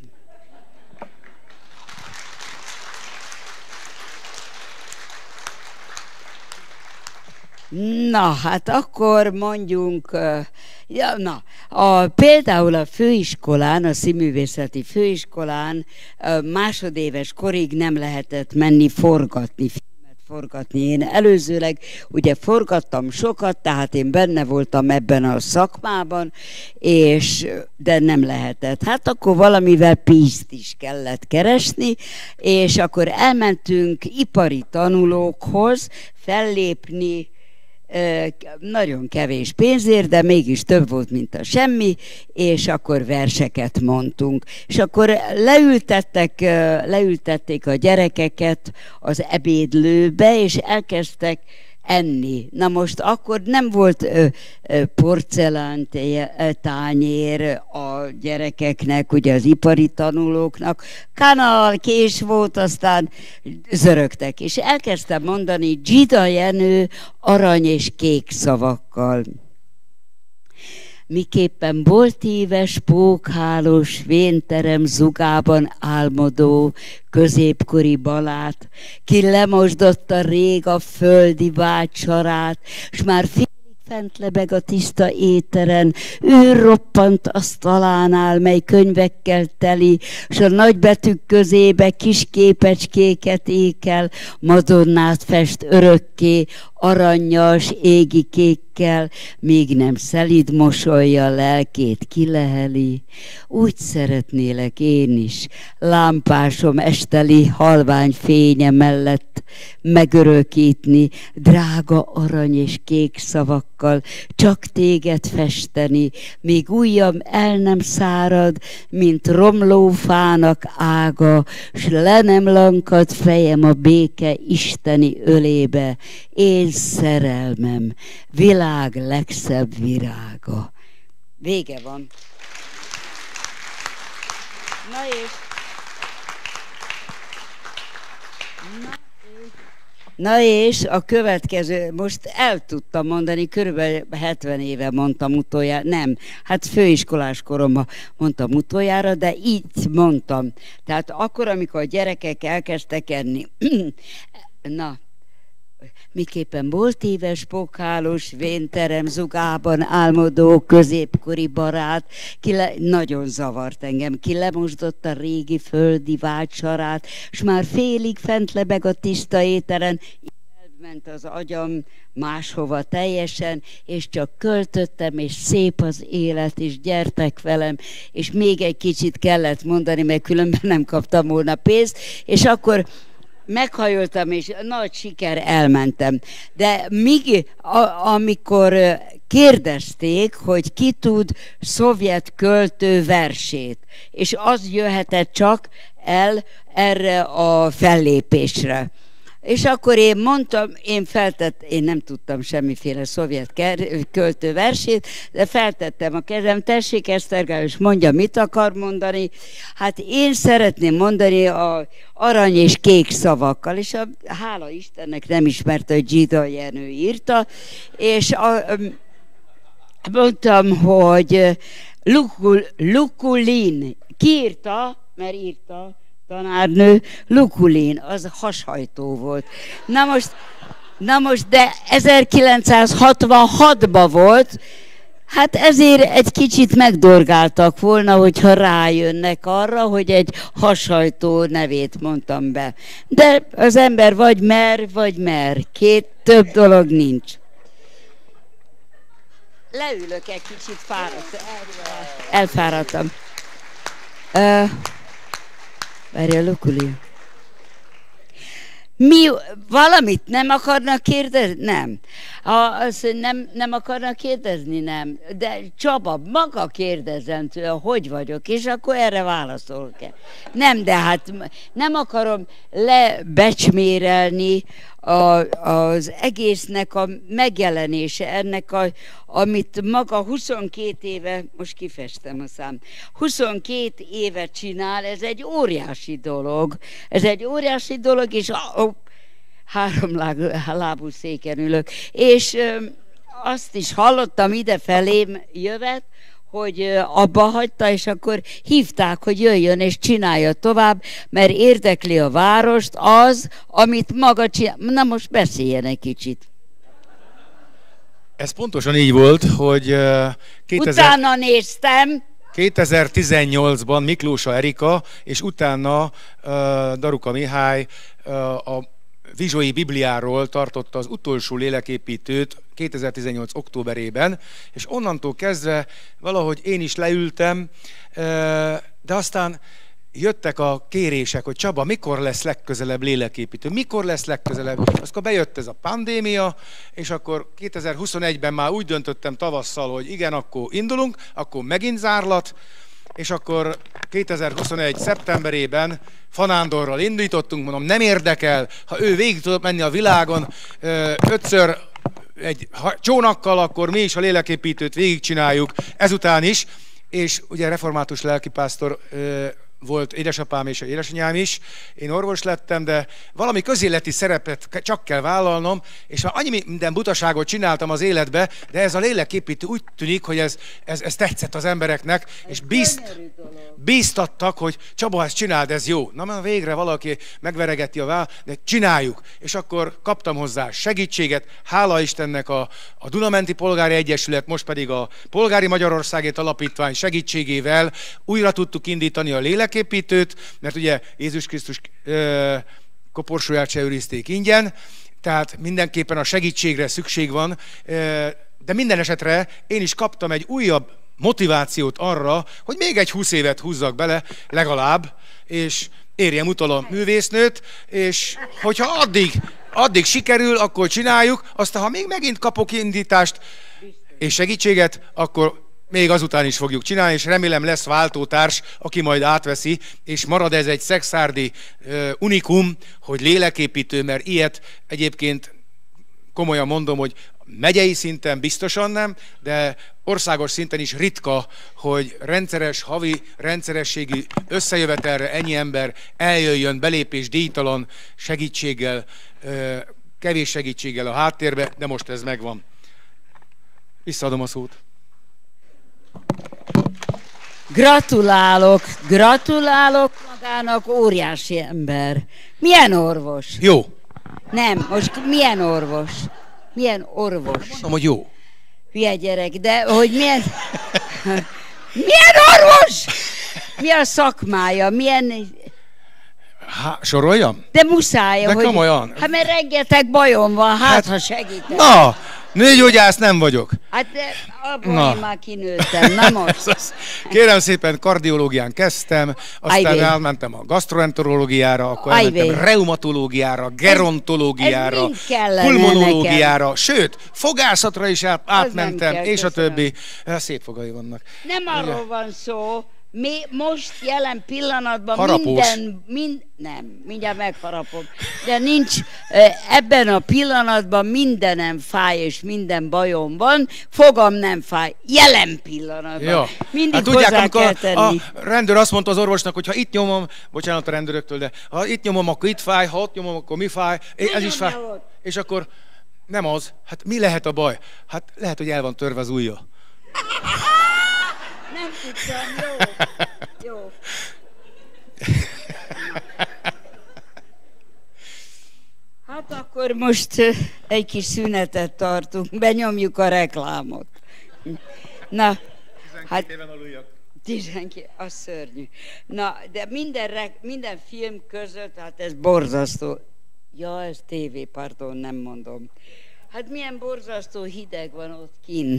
Na, hát akkor mondjunk, ja, na, a, például a főiskolán, a színművészeti főiskolán másodéves korig nem lehetett menni forgatni, filmet forgatni. Én előzőleg ugye forgattam sokat, tehát én benne voltam ebben a szakmában, és de nem lehetett. Hát akkor valamivel pénzt is kellett keresni, és akkor elmentünk ipari tanulókhoz fellépni, nagyon kevés pénzért, de mégis több volt, mint a semmi, és akkor verseket mondtunk. És akkor leültettek, leültették a gyerekeket az ebédlőbe, és elkezdtek enni. Na most akkor nem volt ö, ö, porcelán tányér a gyerekeknek, ugye az ipari tanulóknak, kanál, kés volt, aztán zörögtek. És elkezdtem mondani Gida Jenő arany és kék szavakkal. Miképpen boltíves, pókhálós, vénterem zugában álmodó, középkori balát, ki lemosdotta rég a földi vágysarát, s már félig fent lebeg a tiszta éteren, ő roppant asztalánál, mely könyvekkel teli, s a nagybetűk közébe kis képecskéket ékel, Madonnát fest örökké, arannyas égi kékkel, míg nem szelíd mosolya lelkét kileheli. Úgy szeretnélek én is, lámpásom esteli halvány fénye mellett megörökítni, drága arany és kék szavakkal, csak téged festeni, míg ujjam el nem szárad, mint romló fának ága, s le nem lankad fejem a béke isteni ölébe, én szerelmem, világ legszebb virága. Vége van. Na és... Na és... Na és a következő, most el tudtam mondani, körülbelül hetven éve mondtam utoljára, nem, hát főiskolás koromban mondtam utoljára, de így mondtam. Tehát akkor, amikor a gyerekek elkezdtek enni, na, miképpen boltíves, pókhálós, vénterem zugában álmodó, középkori barát, ki le, nagyon zavart engem, ki lemosdott a régi földi vágysarát, s már félig fent lebeg a tiszta éteren, elment az agyam máshova teljesen, és csak költöttem, és szép az élet, és gyertek velem, és még egy kicsit kellett mondani, mert különben nem kaptam volna pénzt, és akkor meghajoltam, és nagy siker, elmentem. De míg, a, amikor kérdezték, hogy ki tud szovjet költő versét, és az jöhetett csak el erre a fellépésre. És akkor én mondtam, én feltett, én nem tudtam semmiféle szovjet költő versét, de feltettem a kezem, tessék Esztergályos, mondja, mit akar mondani. Hát én szeretném mondani a arany és kék szavakkal, és a, hála Istennek nem ismerte, hogy Gida Jenő írta, és a, mondtam, hogy Lukul, Lukulin, ki írta, mert írta, tanárnő, Lukulin, az hashajtó volt. Na most, na most, de ezerkilencszázhatvanhatban volt, hát ezért egy kicsit megdorgáltak volna, hogyha rájönnek arra, hogy egy hashajtó nevét mondtam be. De az ember vagy mer, vagy mer. Két, több dolog nincs. Leülök egy kicsit, fáradt. Elfáradtam. Uh, Várja, Lukuli. Mi, valamit nem akarnak kérdezni? Nem. Ha azt nem, nem akarnak kérdezni? Nem. De Csaba, maga kérdezzen tőle, hogy vagyok, és akkor erre válaszolok el. Nem, de hát nem akarom lebecsmérelni a, az egésznek a megjelenése, ennek a, amit maga huszonkét éve, most kifestem a szám, huszonkét éve csinál, ez egy óriási dolog. Ez egy óriási dolog, és a, a, három lábú széken ülök. És ö, azt is hallottam idefelém jövet, hogy abba hagyta, és akkor hívták, hogy jöjjön és csinálja tovább, mert érdekli a várost az, amit maga csinál. Na most beszéljen egy kicsit. Ez pontosan így volt, hogy kétezer... utána néztem. kétezer-tizennyolcban Miklósa Erika, és utána uh, Daruka Mihály uh, a Vizsói Bibliáról tartotta az utolsó léleképítőt kétezer-tizennyolc októberében, és onnantól kezdve valahogy én is leültem, de aztán jöttek a kérések, hogy Csaba, mikor lesz legközelebb léleképítő? Mikor lesz legközelebb? Aztán bejött ez a pandémia, és akkor kétezer-huszonegyben már úgy döntöttem tavasszal, hogy igen, akkor indulunk, akkor megint zárlat, és akkor kétezer-huszonegy szeptemberében Fanándorral indítottunk, mondom, nem érdekel, ha ő végig tudott menni a világon ötször egy csónakkal, akkor mi is a léleképítőt végigcsináljuk ezután is, és ugye református lelkipásztor volt édesapám és édesanyám is, én orvos lettem, de valami közéleti szerepet csak kell vállalnom, és már annyi minden butaságot csináltam az életbe, de ez a léleképítő úgy tűnik, hogy ez, ez, ez tetszett az embereknek, és bízt, bíztattak, hogy Csaba, ezt csináld, ez jó. Na már végre valaki megveregeti a váll, de csináljuk. És akkor kaptam hozzá segítséget, hála Istennek a, a Dunamenti Polgári Egyesület, most pedig a Polgári Magyarországért Alapítvány segítségével újra tudtuk indítani a lélek építőt, mert ugye Jézus Krisztus ö, koporsóját se őrizték ingyen, tehát mindenképpen a segítségre szükség van, ö, de minden esetre én is kaptam egy újabb motivációt arra, hogy még egy húsz évet húzzak bele, legalább, és érjem utol a művésznőt, és hogyha addig, addig sikerül, akkor csináljuk, aztán ha még megint kapok indítást és segítséget, akkor még azután is fogjuk csinálni, és remélem lesz váltótárs, aki majd átveszi, és marad ez egy szekszárdi uh, unikum, hogy léleképítő, mert ilyet egyébként komolyan mondom, hogy megyei szinten biztosan nem, de országos szinten is ritka, hogy rendszeres, havi rendszerességű összejövetelre ennyi ember eljöjjön belépés díjtalan segítséggel, uh, kevés segítséggel a háttérbe, de most ez megvan. Visszaadom a szót. Gratulálok, gratulálok magának, óriási ember. Milyen orvos? Jó. Nem, most milyen orvos? Milyen orvos? Mondom, hogy jó. Hülye gyerek, de hogy milyen... Milyen orvos? Mi a szakmája? Milyen... Há, soroljam? De muszáj, de hogy... komolyan. Hát mert rengeteg bajom van, hát, hát ha segítek. Na, nőgyógyász nem vagyok. Hát de abban én már kinőttem, na most. Kérem szépen, kardiológián kezdtem, aztán Ajvé. elmentem a gastroenterológiára, akkor Ajvé. elmentem reumatológiára, gerontológiára, ez, ez pulmonológiára, nekem. Sőt, fogászatra is át, átmentem, kell, és köszönöm. a többi. Szép fogai vannak. Nem arról ja. van szó, mi most jelen pillanatban Harapós. minden, mind, nem, mindjárt megharapom, de nincs, ebben a pillanatban mindenem fáj, és minden bajom van, fogam nem fáj, jelen pillanatban. Ja. Mindig hát hozzá tudják, kell tenni. A rendőr azt mondta az orvosnak, hogy ha itt nyomom, bocsánat a rendőröktől, de ha itt nyomom, akkor itt fáj, ha ott nyomom, akkor mi fáj, ez nem is fáj. Ott. És akkor nem az, hát mi lehet a baj? Hát lehet, hogy el van törve az ujja. Nem tudtam, jó. Jó. Hát akkor most egy kis szünetet tartunk, benyomjuk a reklámot. Na, hát... éven aluljak. tizenkét, az szörnyű. Na, de minden, minden film között, hát ez borzasztó. Ja, ez tévé, pardon, nem mondom. Hát milyen borzasztó hideg van ott kint.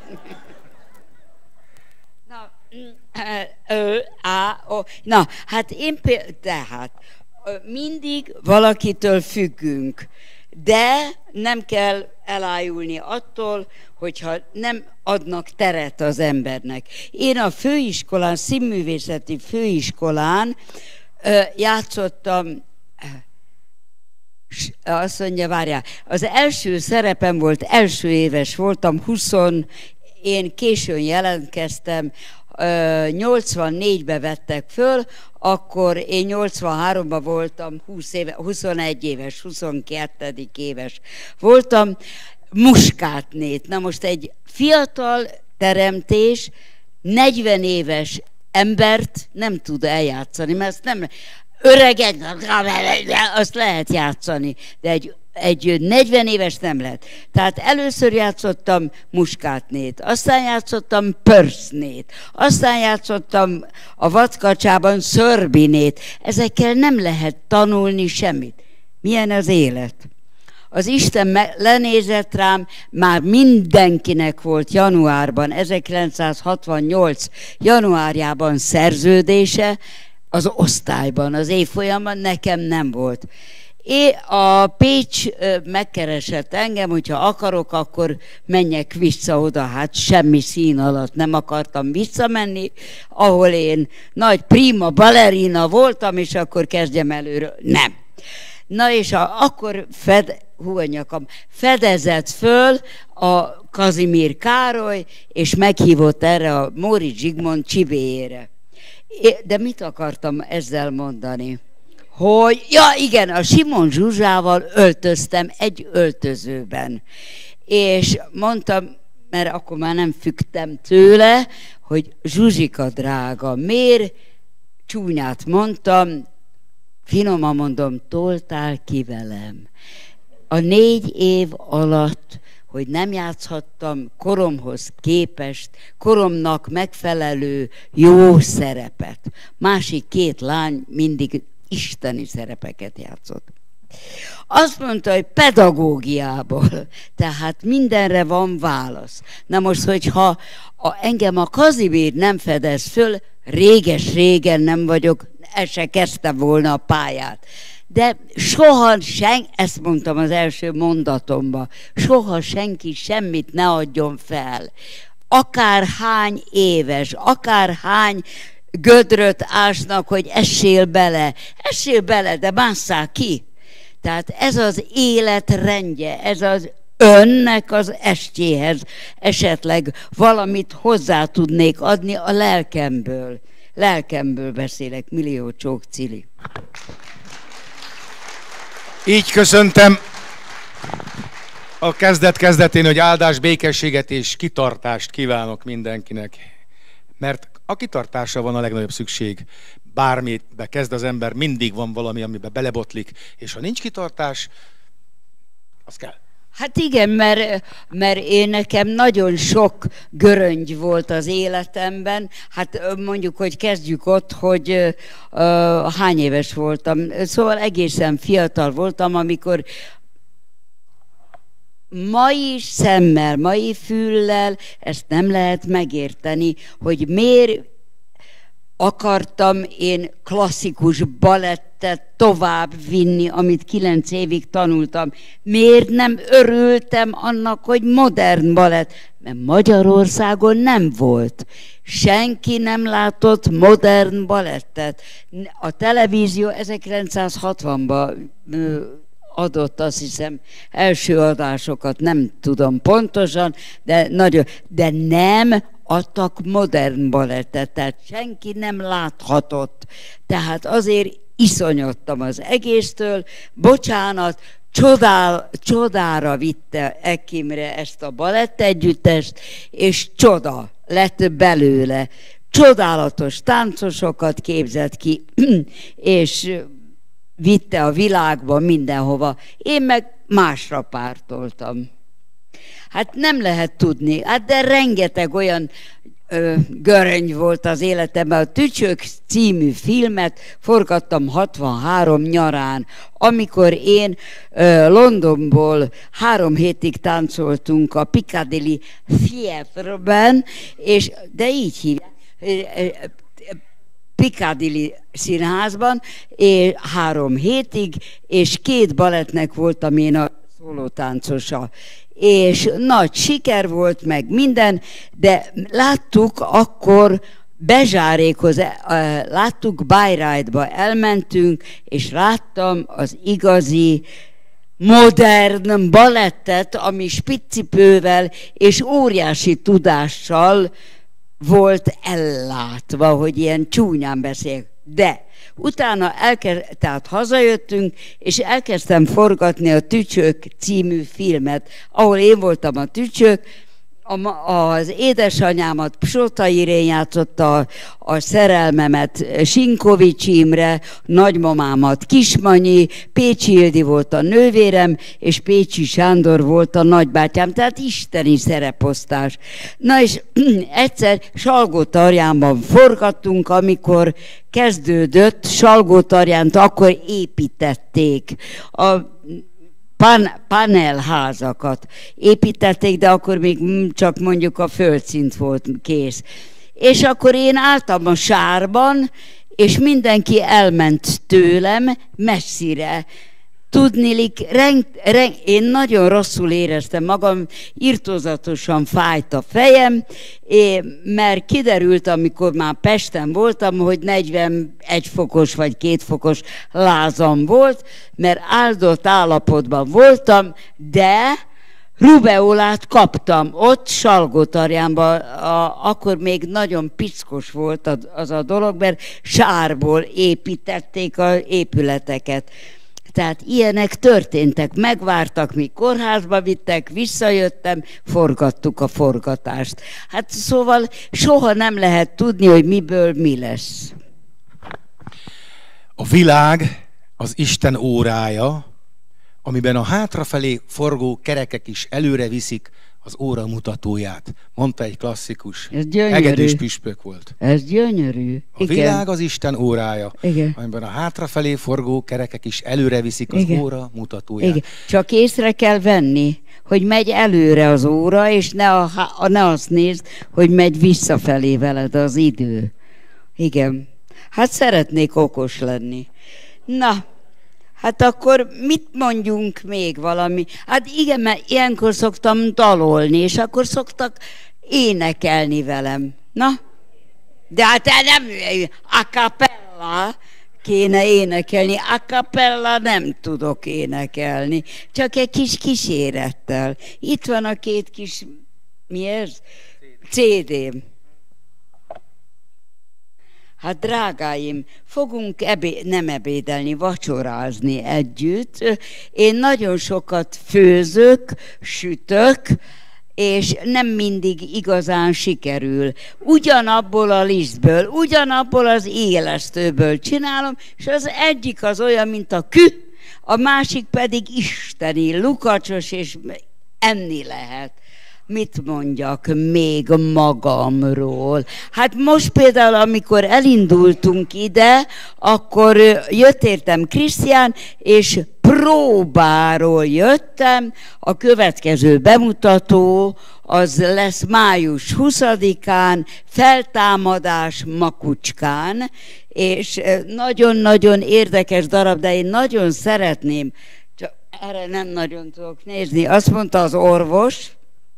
Na, ö, á, ó, na, hát én például, tehát mindig valakitől függünk, de nem kell elájulni attól, hogyha nem adnak teret az embernek. Én a főiskolán, színművészeti főiskolán ö, játszottam, azt mondja, várjál, az első szerepem volt, első éves voltam, húsz, én későn jelentkeztem, nyolcvannégybe vettek föl, akkor én nyolcvanháromban voltam, húsz éve, huszonegy éves, huszonkettő éves voltam, muskátnét. Na most egy fiatal teremtés negyven éves embert nem tud eljátszani, mert azt nem... Öreget, azt lehet játszani, de egy, egy negyven éves nem lehet. Tehát először játszottam muskátnét, aztán játszottam pörsznét, aztán játszottam a vadkacsában szörbinét. Ezekkel nem lehet tanulni semmit. milyen az élet. Az Isten lenézett rám, már mindenkinek volt januárban, ezerkilencszázhatvannyolc januárjában szerződése, az osztályban, az évfolyamban, nekem nem volt. É, a Pécs megkeresett engem, hogyha akarok, akkor menjek vissza oda, hát semmi szín alatt nem akartam visszamenni, ahol én nagy prima ballerina voltam, és akkor kezdjem előről. Nem. Na és a, akkor fed, hú, a nyakam, fedezett föl a Kazimír Károly, és meghívott erre a Móricz Zsigmond csibéjére. De mit akartam ezzel mondani? Hogy, ja igen, a Simon Zsuzsával öltöztem egy öltözőben. És mondtam, mert akkor már nem fügtem tőle, hogy Zsuzsika drága, miért csúnyát mondtam, finoman mondom, toltál ki velem. A négy év alatt, hogy nem játszhattam koromhoz képest, koromnak megfelelő jó szerepet. Másik két lány mindig isteni szerepeket játszott. Azt mondta, hogy pedagógiából, tehát mindenre van válasz. Na most, hogyha a, engem a Kazimír nem fedez föl, réges-régen nem vagyok, el se kezdtem volna a pályát. De soha senki, ezt mondtam az első mondatomban, soha senki semmit ne adjon fel. Akárhány éves, akárhány gödröt ásnak, hogy essél bele. Essél bele, de másszál ki. Tehát ez az élet rendje, ez az önnek az estjéhez esetleg valamit hozzá tudnék adni a lelkemből. Lelkemből beszélek, millió csók Cili. Így köszöntem a kezdet kezdetén, hogy áldás, békességet és kitartást kívánok mindenkinek. Mert a kitartásra van a legnagyobb szükség. Bármibe kezd az ember, mindig van valami, amiben belebotlik, és ha nincs kitartás, az kell. Hát igen, mert, mert én nekem nagyon sok göröngy volt az életemben. Hát mondjuk, hogy kezdjük ott, hogy uh, hány éves voltam. Szóval egészen fiatal voltam, amikor mai szemmel, mai füllel ezt nem lehet megérteni, hogy miért akartam én klasszikus balettet tovább vinni, amit kilenc évig tanultam. Miért nem örültem annak, hogy modern balett? Mert Magyarországon nem volt. Senki nem látott modern balettet. A televízió ezerkilencszázhatvanban adott, azt hiszem, első adásokat, nem tudom pontosan, de nagyon, de nem adtak modern balettet, tehát senki nem láthatott. Tehát azért iszonyodtam az egésztől, bocsánat, csodál, csodára vitte Ekimre ezt a balett együttest, és csoda lett belőle. Csodálatos táncosokat képzett ki, és vitte a világba mindenhova. Én meg másra pártoltam. Hát nem lehet tudni, hát de rengeteg olyan ö, göröny volt az életemben. A Tücsök című filmet forgattam hatvanhárom nyarán, amikor én ö, Londonból három hétig táncoltunk a Piccadilly Theatre-ben, és de így hívják, Piccadilly színházban, és három hétig, és két balettnek voltam én a szólótáncosa. És nagy siker volt, meg minden, de láttuk akkor Bezsárékhoz, láttuk Bayreuthba, elmentünk, és láttam az igazi modern balettet, ami spiccipővel és óriási tudással volt ellátva, hogy ilyen csúnyán beszél. De utána elkezd, tehát hazajöttünk, és elkezdtem forgatni a Tücsök című filmet, ahol én voltam a Tücsök, az édesanyámat Psota Irén játszotta, a szerelmemet Sinkovics Imre, nagymamámat Kismanyi, Pécsi Ildi volt a nővérem, és Pécsi Sándor volt a nagybátyám, tehát isteni szereposztás. Na és egyszer Salgótarjánban forgattunk, amikor kezdődött, Salgótarjánt akkor építették. A Pan, panelházakat építették, de akkor még csak mondjuk a földszint volt kész. És akkor én álltam a sárban, és mindenki elment tőlem messzire. Tudnilik, reng, reng, én nagyon rosszul éreztem magam, irtózatosan fájt a fejem, mert kiderült, amikor már Pesten voltam, hogy negyvenegy fokos vagy két fokos lázam volt, mert áldott állapotban voltam, de rubeolát kaptam ott Salgótarjánban, akkor még nagyon piszkos volt az a dolog, mert sárból építették az épületeket. Tehát ilyenek történtek, megvártak, míg kórházba vittek, visszajöttem, forgattuk a forgatást. Hát szóval soha nem lehet tudni, hogy miből mi lesz. A világ az Isten órája, amiben a hátrafelé forgó kerekek is előre viszik az óra mutatóját. Mondta egy klasszikus, hegedűs püspök volt. Ez gyönyörű. A Igen. világ az Isten órája, Igen. amiben a hátrafelé forgó kerekek is előre viszik az Igen. óra mutatóját. Igen. Csak észre kell venni, hogy megy előre az óra, és ne, a, ne azt nézd, hogy megy visszafelé veled az idő. Igen. Hát szeretnék okos lenni. Na, hát akkor mit mondjunk még valami? Hát igen, mert ilyenkor szoktam dalolni, és akkor szoktak énekelni velem. Na? De hát nem a cappella kéne énekelni. A cappella nem tudok énekelni. Csak egy kis kísérettel. Itt van a két kis, mi ez? cé dém. Hát drágáim, fogunk ebé- nem ebédelni, vacsorázni együtt. Én nagyon sokat főzök, sütök, és nem mindig igazán sikerül. Ugyanabból a lisztből, ugyanabból az élesztőből csinálom, és az egyik az olyan, mint a kü, a másik pedig isteni, lukacsos, és enni lehet. Mit mondjak még magamról? Hát most például, amikor elindultunk ide, akkor jött értem Krisztián, és próbáról jöttem. A következő bemutató az lesz május huszadikán, feltámadás Makucskán, és nagyon-nagyon érdekes darab, de én nagyon szeretném, csak erre nem nagyon tudok nézni. Azt mondta az orvos,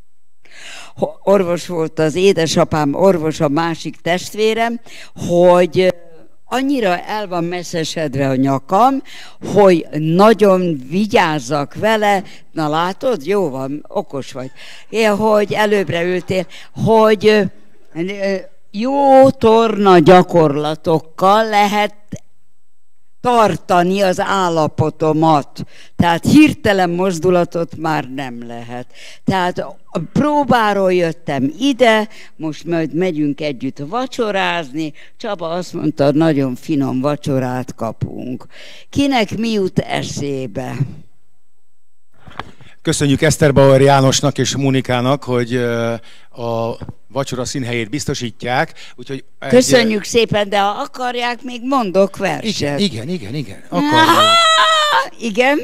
orvos volt az édesapám, orvos a másik testvérem, hogy annyira el van messzesedve a nyakam, hogy nagyon vigyázzak vele. Na látod, jó van, okos vagy. Én, hogy előbbre ültél, hogy jó torna gyakorlatokkal lehet tartani az állapotomat. Tehát hirtelen mozdulatot már nem lehet. Tehát próbáról jöttem ide, most majd megyünk együtt vacsorázni. Csaba azt mondta, nagyon finom vacsorát kapunk. Kinek mi jut eszébe? Köszönjük Eszterbauer Jánosnak és Mónikának, hogy a vacsora színhelyét biztosítják. Úgyhogy egy... Köszönjük szépen, de ha akarják, még mondok verset. Igen, igen, igen. igen. Ah, igen.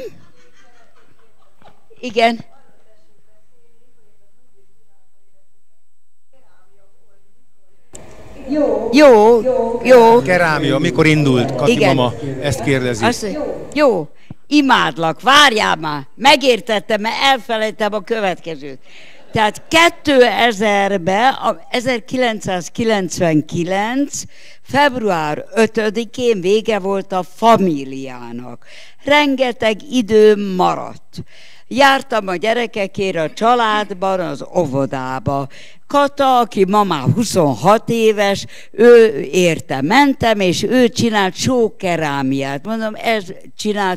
Igen. Jó, jó, jó. Kerámia, mikor indult? Kati Igen. mama ezt kérdezi. Azt, jó, imádlak, várjál már, megértettem, mert elfelejtem a következőt. Tehát kétezerben, ezerkilencszázkilencvenkilenc. február ötödikén vége volt a Famíliának. Rengeteg idő maradt. Jártam a gyerekekért a családban, az óvodába. Kata, aki ma már huszonhat éves, ő érte mentem, és ő csinált sókerámiát. Mondom, ez csinált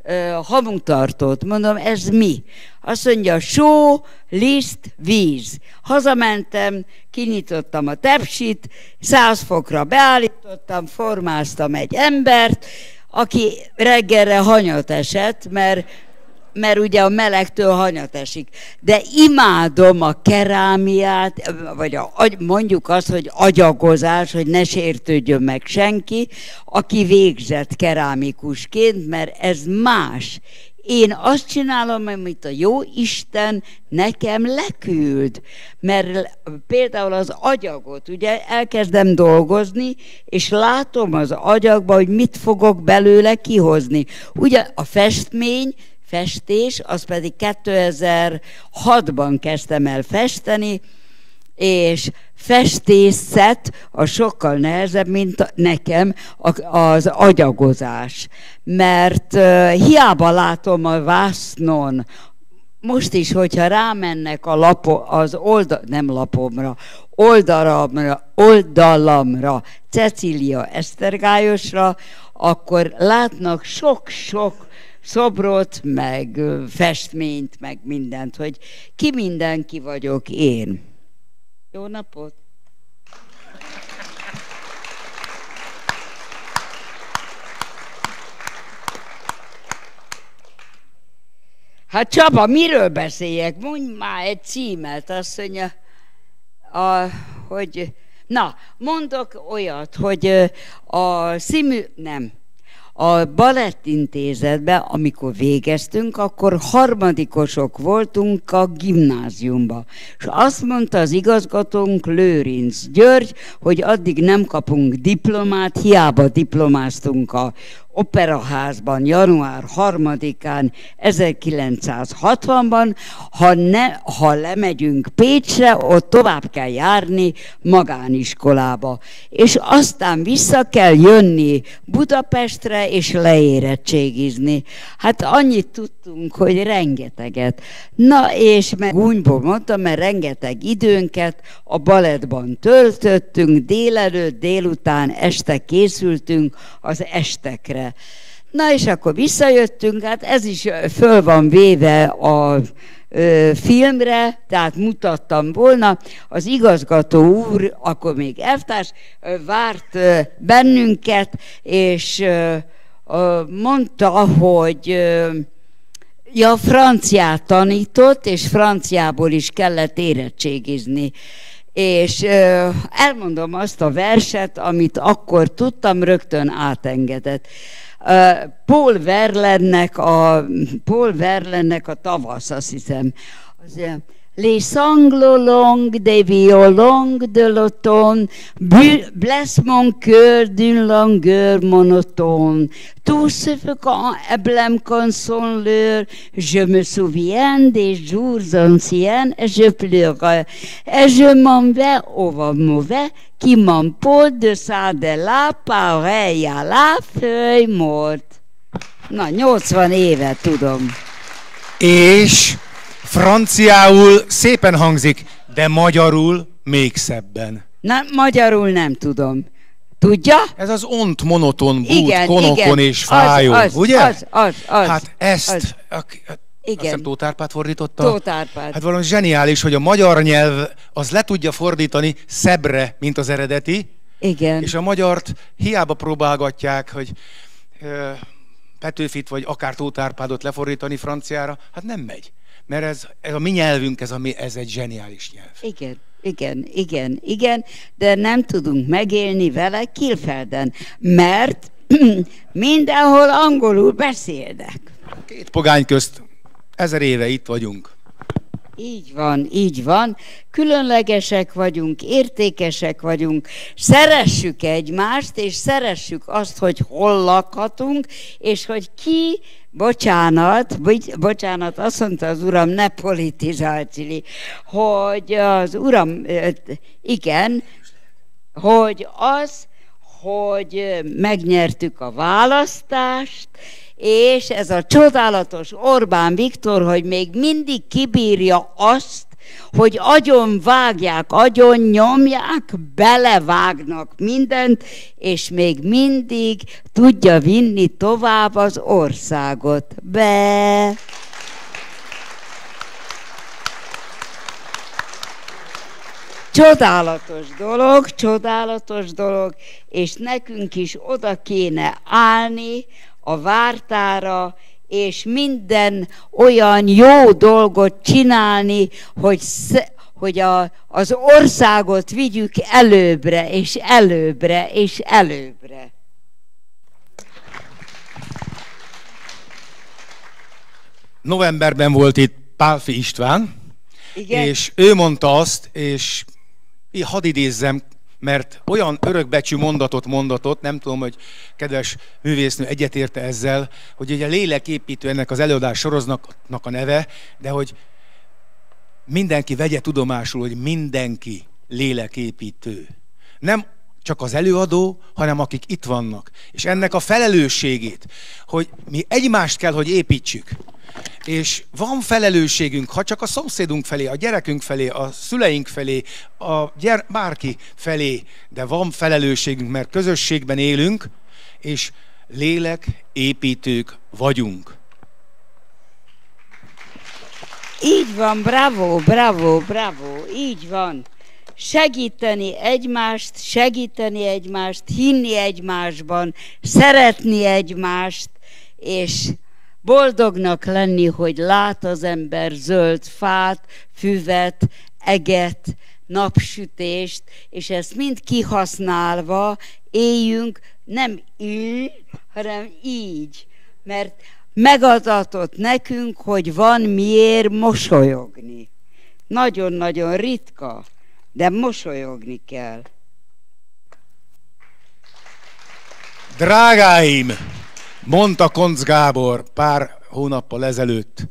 hamutartót. Mondom, ez mi? Azt mondja, só, liszt, víz. Hazamentem, kinyitottam a tepsit, száz fokra beállítottam, formáztam egy embert, aki reggelre hanyat esett, mert, mert ugye a melegtől hanyat esik. De imádom a kerámiát, vagy a, mondjuk azt, hogy agyagozás, hogy ne sértődjön meg senki, aki végzett kerámikusként, mert ez más. Én azt csinálom, amit a jó Isten nekem leküld. Mert például az agyagot, ugye elkezdem dolgozni, és látom az agyagba, hogy mit fogok belőle kihozni. Ugye a festmény, festés, az pedig kétezer-hatban kezdtem el festeni, és festészet a sokkal nehezebb, mint nekem az agyagozás. Mert uh, hiába látom a vásznon, most is, hogyha rámennek a lapo, az oldal, nem lapomra, oldalamra, oldalamra, Cecília Esztergályosra, akkor látnak sok-sok szobrot, meg festményt, meg mindent, hogy ki mindenki vagyok én. Jó napot! Hát Csaba, miről beszéljek? Mondj már egy címet, azt mondja, a, hogy... Na, mondok olyat, hogy a szimű... Nem. A Balettintézetben, amikor végeztünk, akkor harmadikosok voltunk a gimnáziumban. És azt mondta az igazgatónk, Lőrinc György, hogy addig nem kapunk diplomát, hiába diplomáztunk a Operaházban január harmadikán ezerkilencszázhatvanban, ha, ne, ha lemegyünk Pécsre, ott tovább kell járni magániskolába. És aztán vissza kell jönni Budapestre, és leérettségizni. Hát annyit tudtunk, hogy rengeteget. Na, és meg gúnyból mondtam, mert rengeteg időnket a balettban töltöttünk, délelőtt, délután, este készültünk az estekre. Na és akkor visszajöttünk, hát ez is föl van véve a ö, filmre, tehát mutattam volna. Az igazgató úr, akkor még elvtárs, várt ö, bennünket, és ö, ö, mondta, hogy ö, ja, franciát tanított, és franciából is kellett érettségizni. És ö, elmondom azt a verset, amit akkor tudtam, rögtön átengedett. Uh, Paul Verlaine-nek a, Paul Verlaine-nek a Tavasz, azt hiszem. Az, uh, Les sanglots longs des violons de l'automne blessent mon cœur d'une langueur monotone. Tout ce fréquent et blême consoleur, je me souviens des jours anciens et je pleure. Et je m'en vais au vent mauvais qui m'emporte de ça de là, pareil à la feuille morte. Na, nyolcvan éve tudom. És franciául szépen hangzik, de magyarul még szebben. Na, magyarul nem tudom. Tudja? Ez az ont, monoton, bút, igen, konokon igen. és fájó, az, az, ugye? Az, az, az. Hát ezt, az. A, a, azt Igen. hiszem Tóth Árpád fordította. Tóth Árpád. Hát valami zseniális, hogy a magyar nyelv az le tudja fordítani szebbre, mint az eredeti. Igen. És a magyart hiába próbálgatják, hogy ö, Petőfit vagy akár Tóth Árpádot lefordítani franciára, hát nem megy. Mert ez, ez a mi nyelvünk, ez, a mi, ez egy zseniális nyelv. Igen, igen, igen, igen, de nem tudunk megélni vele Kielfelden, mert mindenhol angolul beszélnek. Két pogány közt ezer éve itt vagyunk. Így van, így van. Különlegesek vagyunk, értékesek vagyunk, szeressük egymást, és szeressük azt, hogy hol lakhatunk, és hogy ki, bocsánat, bocsánat, azt mondta az uram, ne politizálj, Cili, hogy az uram, igen, hogy az, hogy megnyertük a választást, és ez a csodálatos Orbán Viktor, hogy még mindig kibírja azt, hogy agyon vágják, agyon nyomják, belevágnak mindent, és még mindig tudja vinni tovább az országot. Be! Csodálatos dolog, csodálatos dolog, és nekünk is oda kéne állni a vártára, és minden olyan jó dolgot csinálni, hogy, hogy a, az országot vigyük előbbre, és előbbre, és előbbre. Novemberben volt itt Pálffy István, igen? És ő mondta azt, és hadd idézzem, mert olyan örökbecsű mondatot mondatott, nem tudom, hogy kedves művésznő egyetérte ezzel, hogy ugye léleképítő ennek az előadás sorozatnak a neve, de hogy mindenki vegye tudomásul, hogy mindenki léleképítő. Nem csak az előadó, hanem akik itt vannak. És ennek a felelősségét, hogy mi egymást kell, hogy építsük. És van felelősségünk, ha csak a szomszédunk felé, a gyerekünk felé, a szüleink felé, a gyere, bárki felé, de van felelősségünk, mert közösségben élünk, és léleképítők vagyunk. Így van, bravo, bravo, bravo, így van. Segíteni egymást, segíteni egymást, hinni egymásban, szeretni egymást, és boldognak lenni, hogy lát az ember zöld fát, füvet, eget, napsütést, és ezt mind kihasználva éljünk, nem így, hanem így, mert megadatott nekünk, hogy van miért mosolyogni. Nagyon-nagyon ritka, de mosolyogni kell. Drágáim, mondta Koncz Gábor pár hónappal ezelőtt,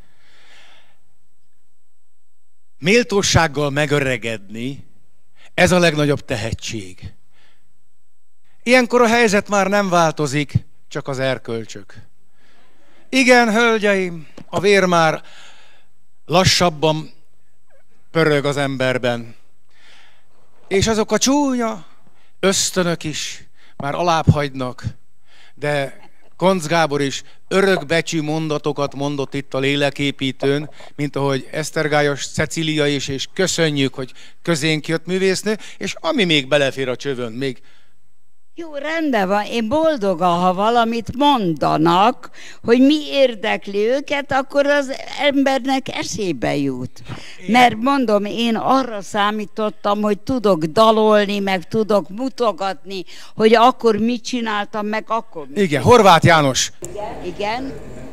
méltósággal megöregedni, ez a legnagyobb tehetség. Ilyenkor a helyzet már nem változik, csak az erkölcsök. Igen, hölgyeim, a vér már lassabban pörög az emberben. És azok a csúnya ösztönök is már alább hagynak, de Koncz Gábor is örökbecsű mondatokat mondott itt a léleképítőn, mint ahogy Esztergályos Cecília is, és köszönjük, hogy közénk jött művésznő, és ami még belefér a csövön, még... Jó, rendben van, én boldoga, ha valamit mondanak, hogy mi érdekli őket, akkor az embernek eszébe jut. Mert mondom, én arra számítottam, hogy tudok dalolni, meg tudok mutogatni, hogy akkor mit csináltam, meg akkor mit. Igen, Horváth János. Igen. Igen.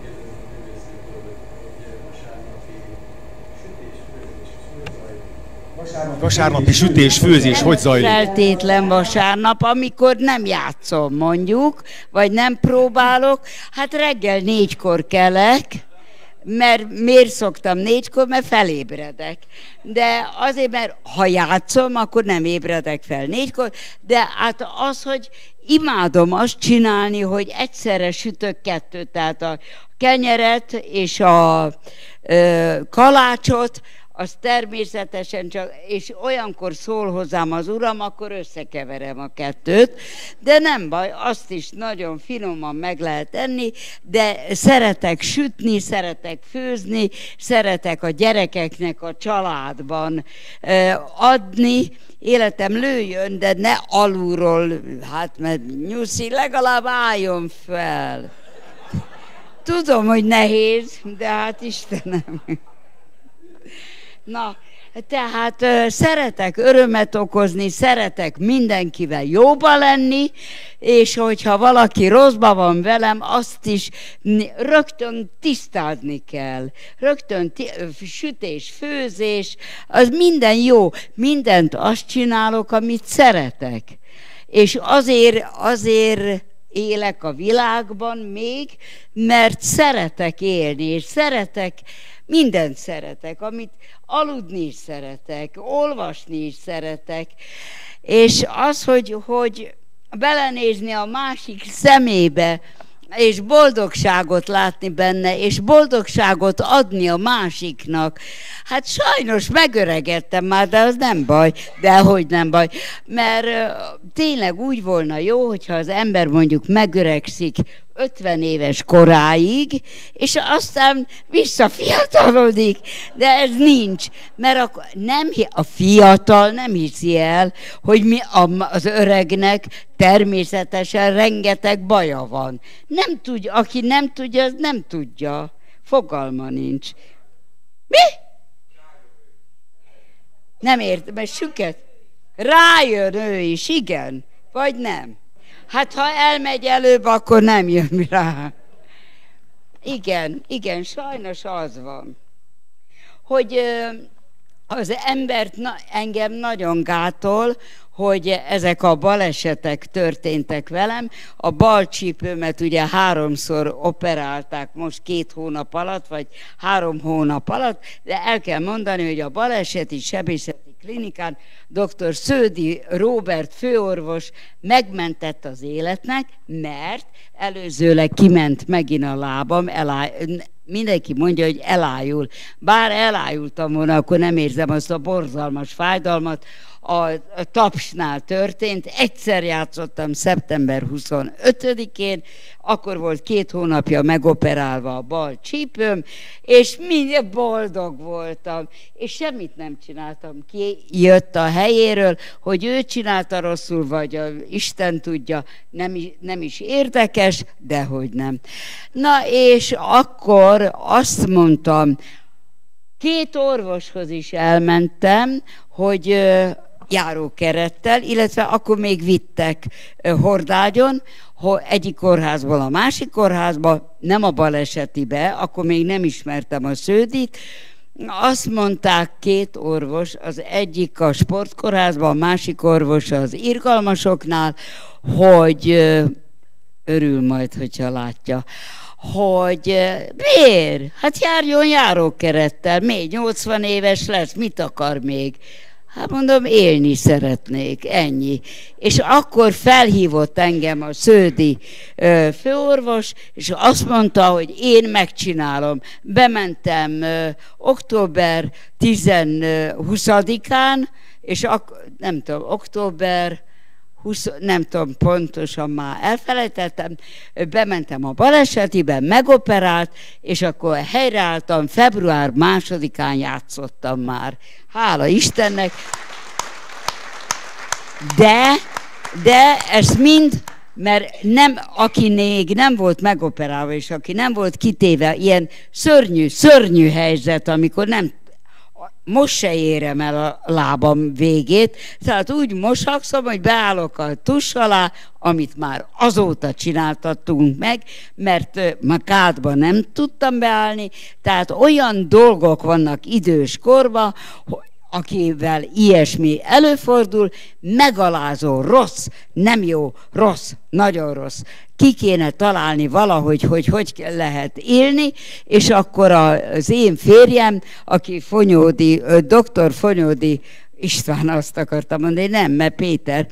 Vasárnapi sütés, főzés, hogy zajlik? Feltétlen vasárnap, amikor nem játszom, mondjuk, vagy nem próbálok, hát reggel négykor kelek, mert miért szoktam négykor, mert felébredek. De azért, mert ha játszom, akkor nem ébredek fel négykor, de hát az, hogy imádom azt csinálni, hogy egyszerre sütök kettőt, tehát a kenyeret és a ö, kalácsot, az természetesen csak, és olyankor szól hozzám az uram, akkor összekeverem a kettőt, de nem baj, azt is nagyon finoman meg lehet enni, de szeretek sütni, szeretek főzni, szeretek a gyerekeknek a családban adni, életem lőjön, de ne alulról, hát mert nyuszi, legalább álljon fel. Tudom, hogy nehéz, de hát Istenem. Na, tehát uh, szeretek örömet okozni, szeretek mindenkivel jóba lenni, és hogyha valaki rosszba van velem, azt is rögtön tisztázni kell. Rögtön sütés, főzés, az minden jó. Mindent azt csinálok, amit szeretek. És azért, azért élek a világban még, mert szeretek élni, és szeretek, mindent szeretek, amit aludni is szeretek, olvasni is szeretek, és az, hogy, hogy belenézni a másik szemébe, és boldogságot látni benne, és boldogságot adni a másiknak. Hát sajnos megöregedtem már, de az nem baj, de hogy nem baj. Mert uh, tényleg úgy volna jó, hogyha az ember mondjuk megöregszik ötven éves koráig, és aztán visszafiatalodik, de ez nincs, mert akkor nem, a fiatal nem hiszi el, hogy mi az öregnek természetesen rengeteg baja van. Nem tudja, aki nem tudja, az nem tudja. Fogalma nincs. Mi? Nem értem, mert süket. Rájön ő is, igen, vagy nem? Hát ha elmegy előbb, akkor nem jön rá. Igen, igen, sajnos az van, hogy az embert na, engem nagyon gátol, hogy ezek a balesetek történtek velem. A bal csípőmet ugye háromszor operálták most két hónap alatt, vagy három hónap alatt, de el kell mondani, hogy a baleseti sebészeti klinikán dr. Sződi Róbert főorvos megmentett az életnek, mert előzőleg kiment megint a lábam, eláll, mindenki mondja, hogy elájul. Bár elájultam volna, akkor nem érzem azt a borzalmas fájdalmat. A Tapsnál történt, egyszer játszottam szeptember huszonötödikén, akkor volt két hónapja megoperálva a bal csípőm, és minden boldog voltam, és semmit nem csináltam. Ki jött a helyéről, hogy ő csinálta rosszul, vagy a Isten tudja, nem, nem is érdekes, de hogy nem. Na és akkor azt mondtam, két orvoshoz is elmentem, hogy járókerettel, illetve akkor még vittek hordágyon, egyik kórházból a másik kórházba, nem a balesetibe, akkor még nem ismertem a Sződit. Azt mondták két orvos, az egyik a sportkórházban, a másik orvos az irgalmasoknál, hogy örül majd, hogyha látja, hogy miért? Hát járjon járókerettel, még nyolcvan éves lesz, mit akar még? Hát mondom, élni szeretnék, ennyi. És akkor felhívott engem a Sződi ö, főorvos, és azt mondta, hogy én megcsinálom. Bementem ö, október huszadikán, és ak- nem tudom, október húsz, nem tudom pontosan, már elfelejtettem, bementem a balesetiben, megoperált, és akkor helyreálltam, február másodikán játszottam már. Hála Istennek! De, de ez mind, mert nem, aki még nem volt megoperálva, és aki nem volt kitéve, ilyen szörnyű, szörnyű helyzet, amikor nem most se érem el a lábam végét, tehát úgy mosakszom, hogy beállok a tuss alá, amit már azóta csináltattunk meg, mert ma kádba nem tudtam beállni, tehát olyan dolgok vannak idős korban, akivel ilyesmi előfordul, megalázó, rossz, nem jó, rossz, nagyon rossz. Ki kéne találni valahogy, hogy hogy lehet élni, és akkor az én férjem, aki Fonyódi, doktor Fonyódi István, azt akartam mondani, nem, mert Péter,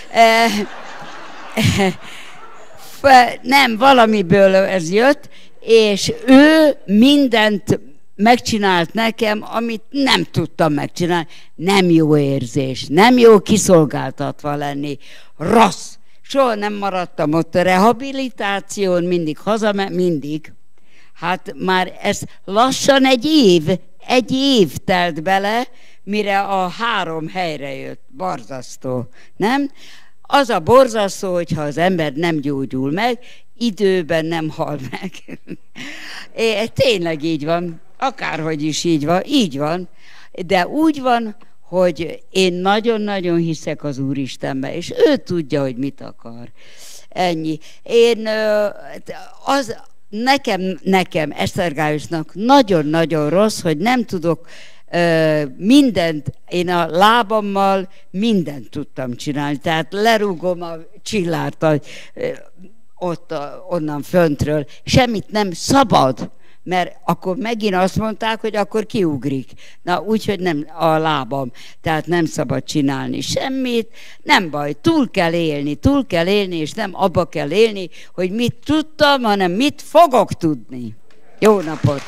nem, valamiből ez jött, és ő mindent megcsinált nekem, amit nem tudtam megcsinálni. Nem jó érzés, nem jó kiszolgáltatva lenni, rossz. Soha nem maradtam ott a rehabilitáción, mindig hazament, mindig. Hát már ez lassan egy év, egy év telt bele, mire a három helyre jött. Borzasztó, nem? Az a borzasztó, hogyha az ember nem gyógyul meg, időben nem hal meg. É, tényleg így van. Akárhogy is így van, így van, de úgy van, hogy én nagyon-nagyon hiszek az Úristenbe, és ő tudja, hogy mit akar. Ennyi. Én, az, nekem, nekem, Esztergályosnak nagyon-nagyon rossz, hogy nem tudok mindent, én a lábammal mindent tudtam csinálni, tehát lerúgom a csillárt ott, onnan föntről, semmit nem szabad, mert akkor megint azt mondták, hogy akkor kiugrik. Na, úgyhogy nem a lábam, tehát nem szabad csinálni semmit, nem baj, túl kell élni, túl kell élni, és nem abba kell élni, hogy mit tudtam, hanem mit fogok tudni. Jó napot!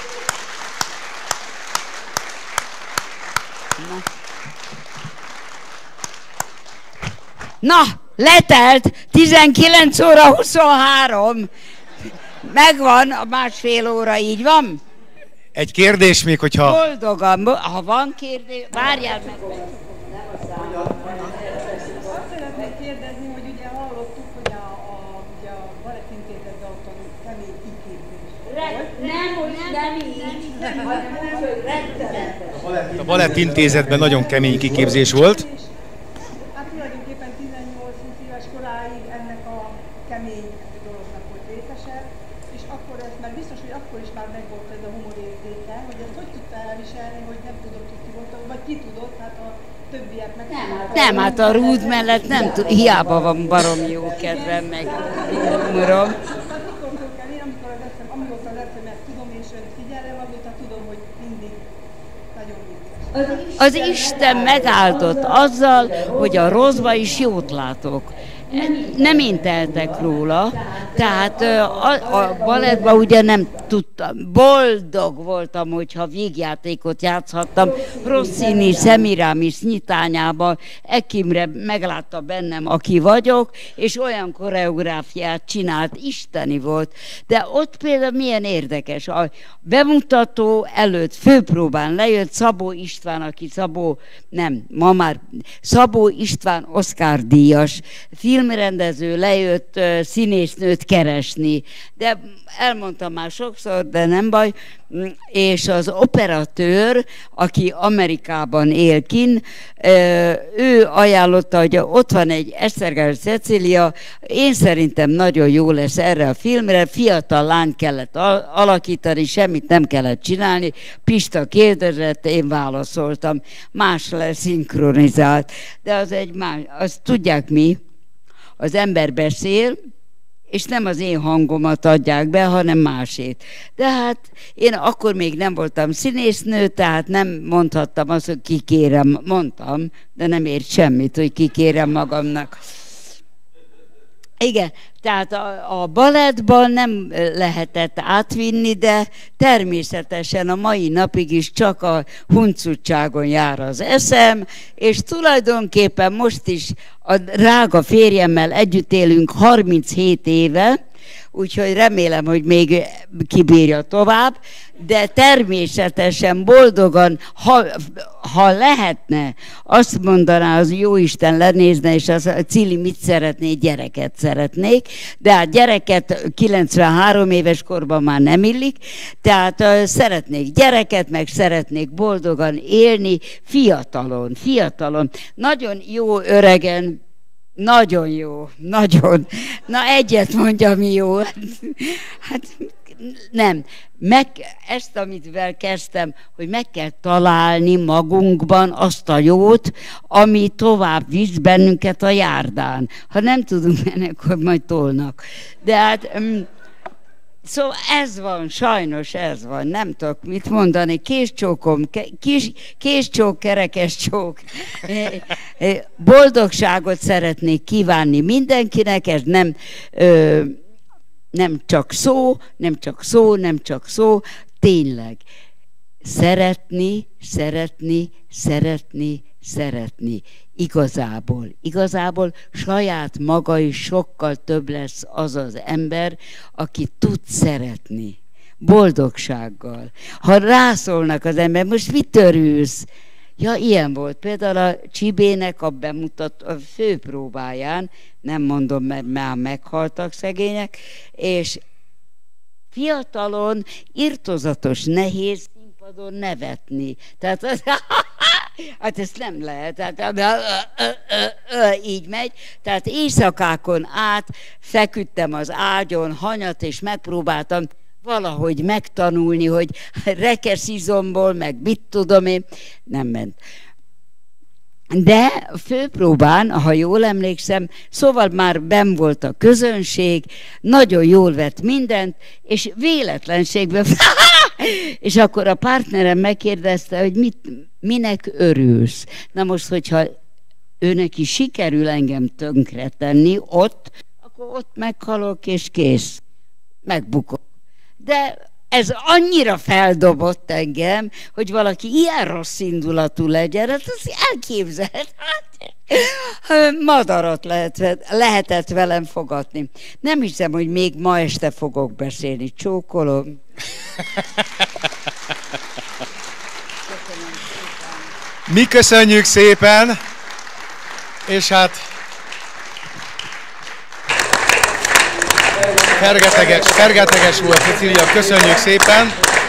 Na, Na letelt tizenkilenc óra huszonhárom. Megvan a másfél óra, így van? Egy kérdés még, hogyha... Boldogan, ha van kérdés, várjál meg. Azt szeretnék kérdezni, hogy ugye hallottuk, hogy a, a, ugye a Balettintézetben ott a kemény kiképzés. Nem, hogy nem így, hanem úgy, hogy rettenetes. A Balettintézetben nagyon kemény kiképzés volt. Hát tulajdonképpen tizennyolc-húsz éves koráig ennek a kemény dolognak volt részese, és akkor ez már biztos, hogy akkor is már megvolt ez a humorérzéke, hogy ezt hogy tudta elviselni, hogy nem tudott, hogy ki volt, vagy ki tudott, hát a többiek meg... Nem, nem, hát a rúd mellett nem tud, hiába van barom jó kedvem, meg humorom. Hát mikor kell én, amikor az eszem, amióta az eszemet tudom, és önt figyelem, azóta tudom, hogy mindig nagyon vicces. Az Isten megáldott azzal, hogy a rosszba is jót látok. Nem én teltek róla, tehát a, a balettban ugye nem tudtam, boldog voltam, hogyha vígjátékot játszhattam, Rossini, Semiramis nyitányában, Ekimre meglátta bennem, aki vagyok, és olyan koreográfiát csinált, isteni volt. De ott például milyen érdekes, a bemutató előtt főpróbán lejött Szabó István, aki Szabó, nem, ma már Szabó István Oscar díjas filmrendező, lejött uh, színésznőt keresni, de elmondtam már sokszor, de nem baj, és az operatőr, aki Amerikában él kin, ő ajánlotta, hogy ott van egy Esztergás Cecília, én szerintem nagyon jó lesz erre a filmre, fiatal lányt kellett alakítani, semmit nem kellett csinálni, Pista kérdezett, én válaszoltam, más lesz szinkronizált, de az egy más, azt tudják mi, az ember beszél, és nem az én hangomat adják be, hanem másét. De hát én akkor még nem voltam színésznő, tehát nem mondhattam azt, hogy kikérem, mondtam, de nem ért semmit, hogy kikérem magamnak. Igen, tehát a, a balettban nem lehetett átvinni, de természetesen a mai napig is csak a huncutságon jár az eszem, és tulajdonképpen most is a drága férjemmel együtt élünk harminchét éve, úgyhogy remélem, hogy még kibírja tovább, de természetesen boldogan, ha, ha lehetne, azt mondaná, az Jóisten lenézne, és az Cili mit szeretné, gyereket szeretnék, de hát gyereket kilencvenhárom éves korban már nem illik, tehát uh, szeretnék gyereket, meg szeretnék boldogan élni, fiatalon, fiatalon, nagyon jó öregen, nagyon jó, nagyon. Na egyet mondja, mi jó. Hát nem. Meg, ezt, amivel kezdtem, hogy meg kell találni magunkban azt a jót, ami tovább visz bennünket a járdán. Ha nem tudunk menni, akkor majd tolnak. De hát... Um, Szóval ez van, sajnos ez van, nem tudok mit mondani, késcsókom, kis, késcsók, kerekes csók. Boldogságot szeretnék kívánni mindenkinek, ez nem, ö, nem csak szó, nem csak szó, nem csak szó, tényleg. Szeretni, szeretni, szeretni, szeretni. Igazából, igazából saját maga is sokkal több lesz az az ember, aki tud szeretni. Boldogsággal. Ha rászólnak az ember, most mit örülsz? Ja, ilyen volt. Például a Csibének a bemutató a főpróbáján, nem mondom, mert már meghaltak szegények, és fiatalon, irtózatos, nehéz színpadon nevetni. Tehát az, hát ezt nem lehet, tehát így megy. Tehát éjszakákon át feküdtem az ágyon, hanyat, és megpróbáltam valahogy megtanulni, hogy rekesz izomból, meg mit tudom én, nem ment. De a főpróbán, ha jól emlékszem, szóval már benn volt a közönség, nagyon jól vett mindent, és véletlenségben, és akkor a partnerem megkérdezte, hogy mit, minek örülsz. Na most, hogyha őnek is sikerül engem tönkretenni ott, akkor ott meghalok, és kész. Megbukok. De ez annyira feldobott engem, hogy valaki ilyen rossz indulatú legyen, hát az elképzelt. Hát, madarat lehet, lehetett velem fogadni. Nem hiszem, hogy még ma este fogok beszélni. Csókolom. Mi köszönjük szépen, és hát fergeteges, fergeteges volt, Cecília, köszönjük szépen.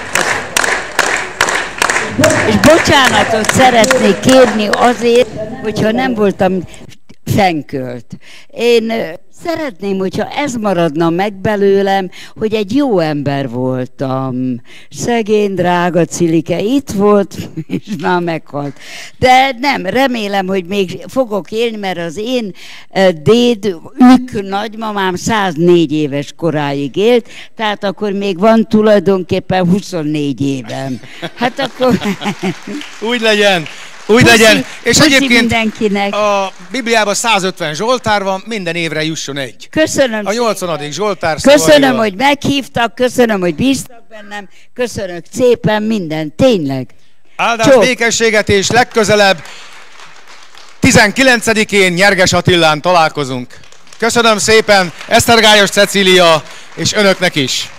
És bocsánatot szeretnék kérni azért, hogyha nem voltam fenkölt. Én szeretném, hogyha ez maradna meg belőlem, hogy egy jó ember voltam. Szegény, drága Cilike itt volt, és már meghalt. De nem, remélem, hogy még fogok élni, mert az én déd, ők nagymamám száznégy éves koráig élt, tehát akkor még van tulajdonképpen huszonnégy évem. Hát akkor... Úgy legyen. Úgy Puszi, legyen, és puszi egyébként mindenkinek. A Bibliában százötven Zsoltár van, minden évre jusson egy. Köszönöm A nyolcvadik Zsoltár Köszönöm, szavaival. hogy meghívtak, köszönöm, hogy bíztak bennem, köszönök szépen minden, tényleg. Áldás, Csók. békességet, és legközelebb tizenkilencedikén Nyerges Attilán találkozunk. Köszönöm szépen, Esztergályos Cecília, és önöknek is.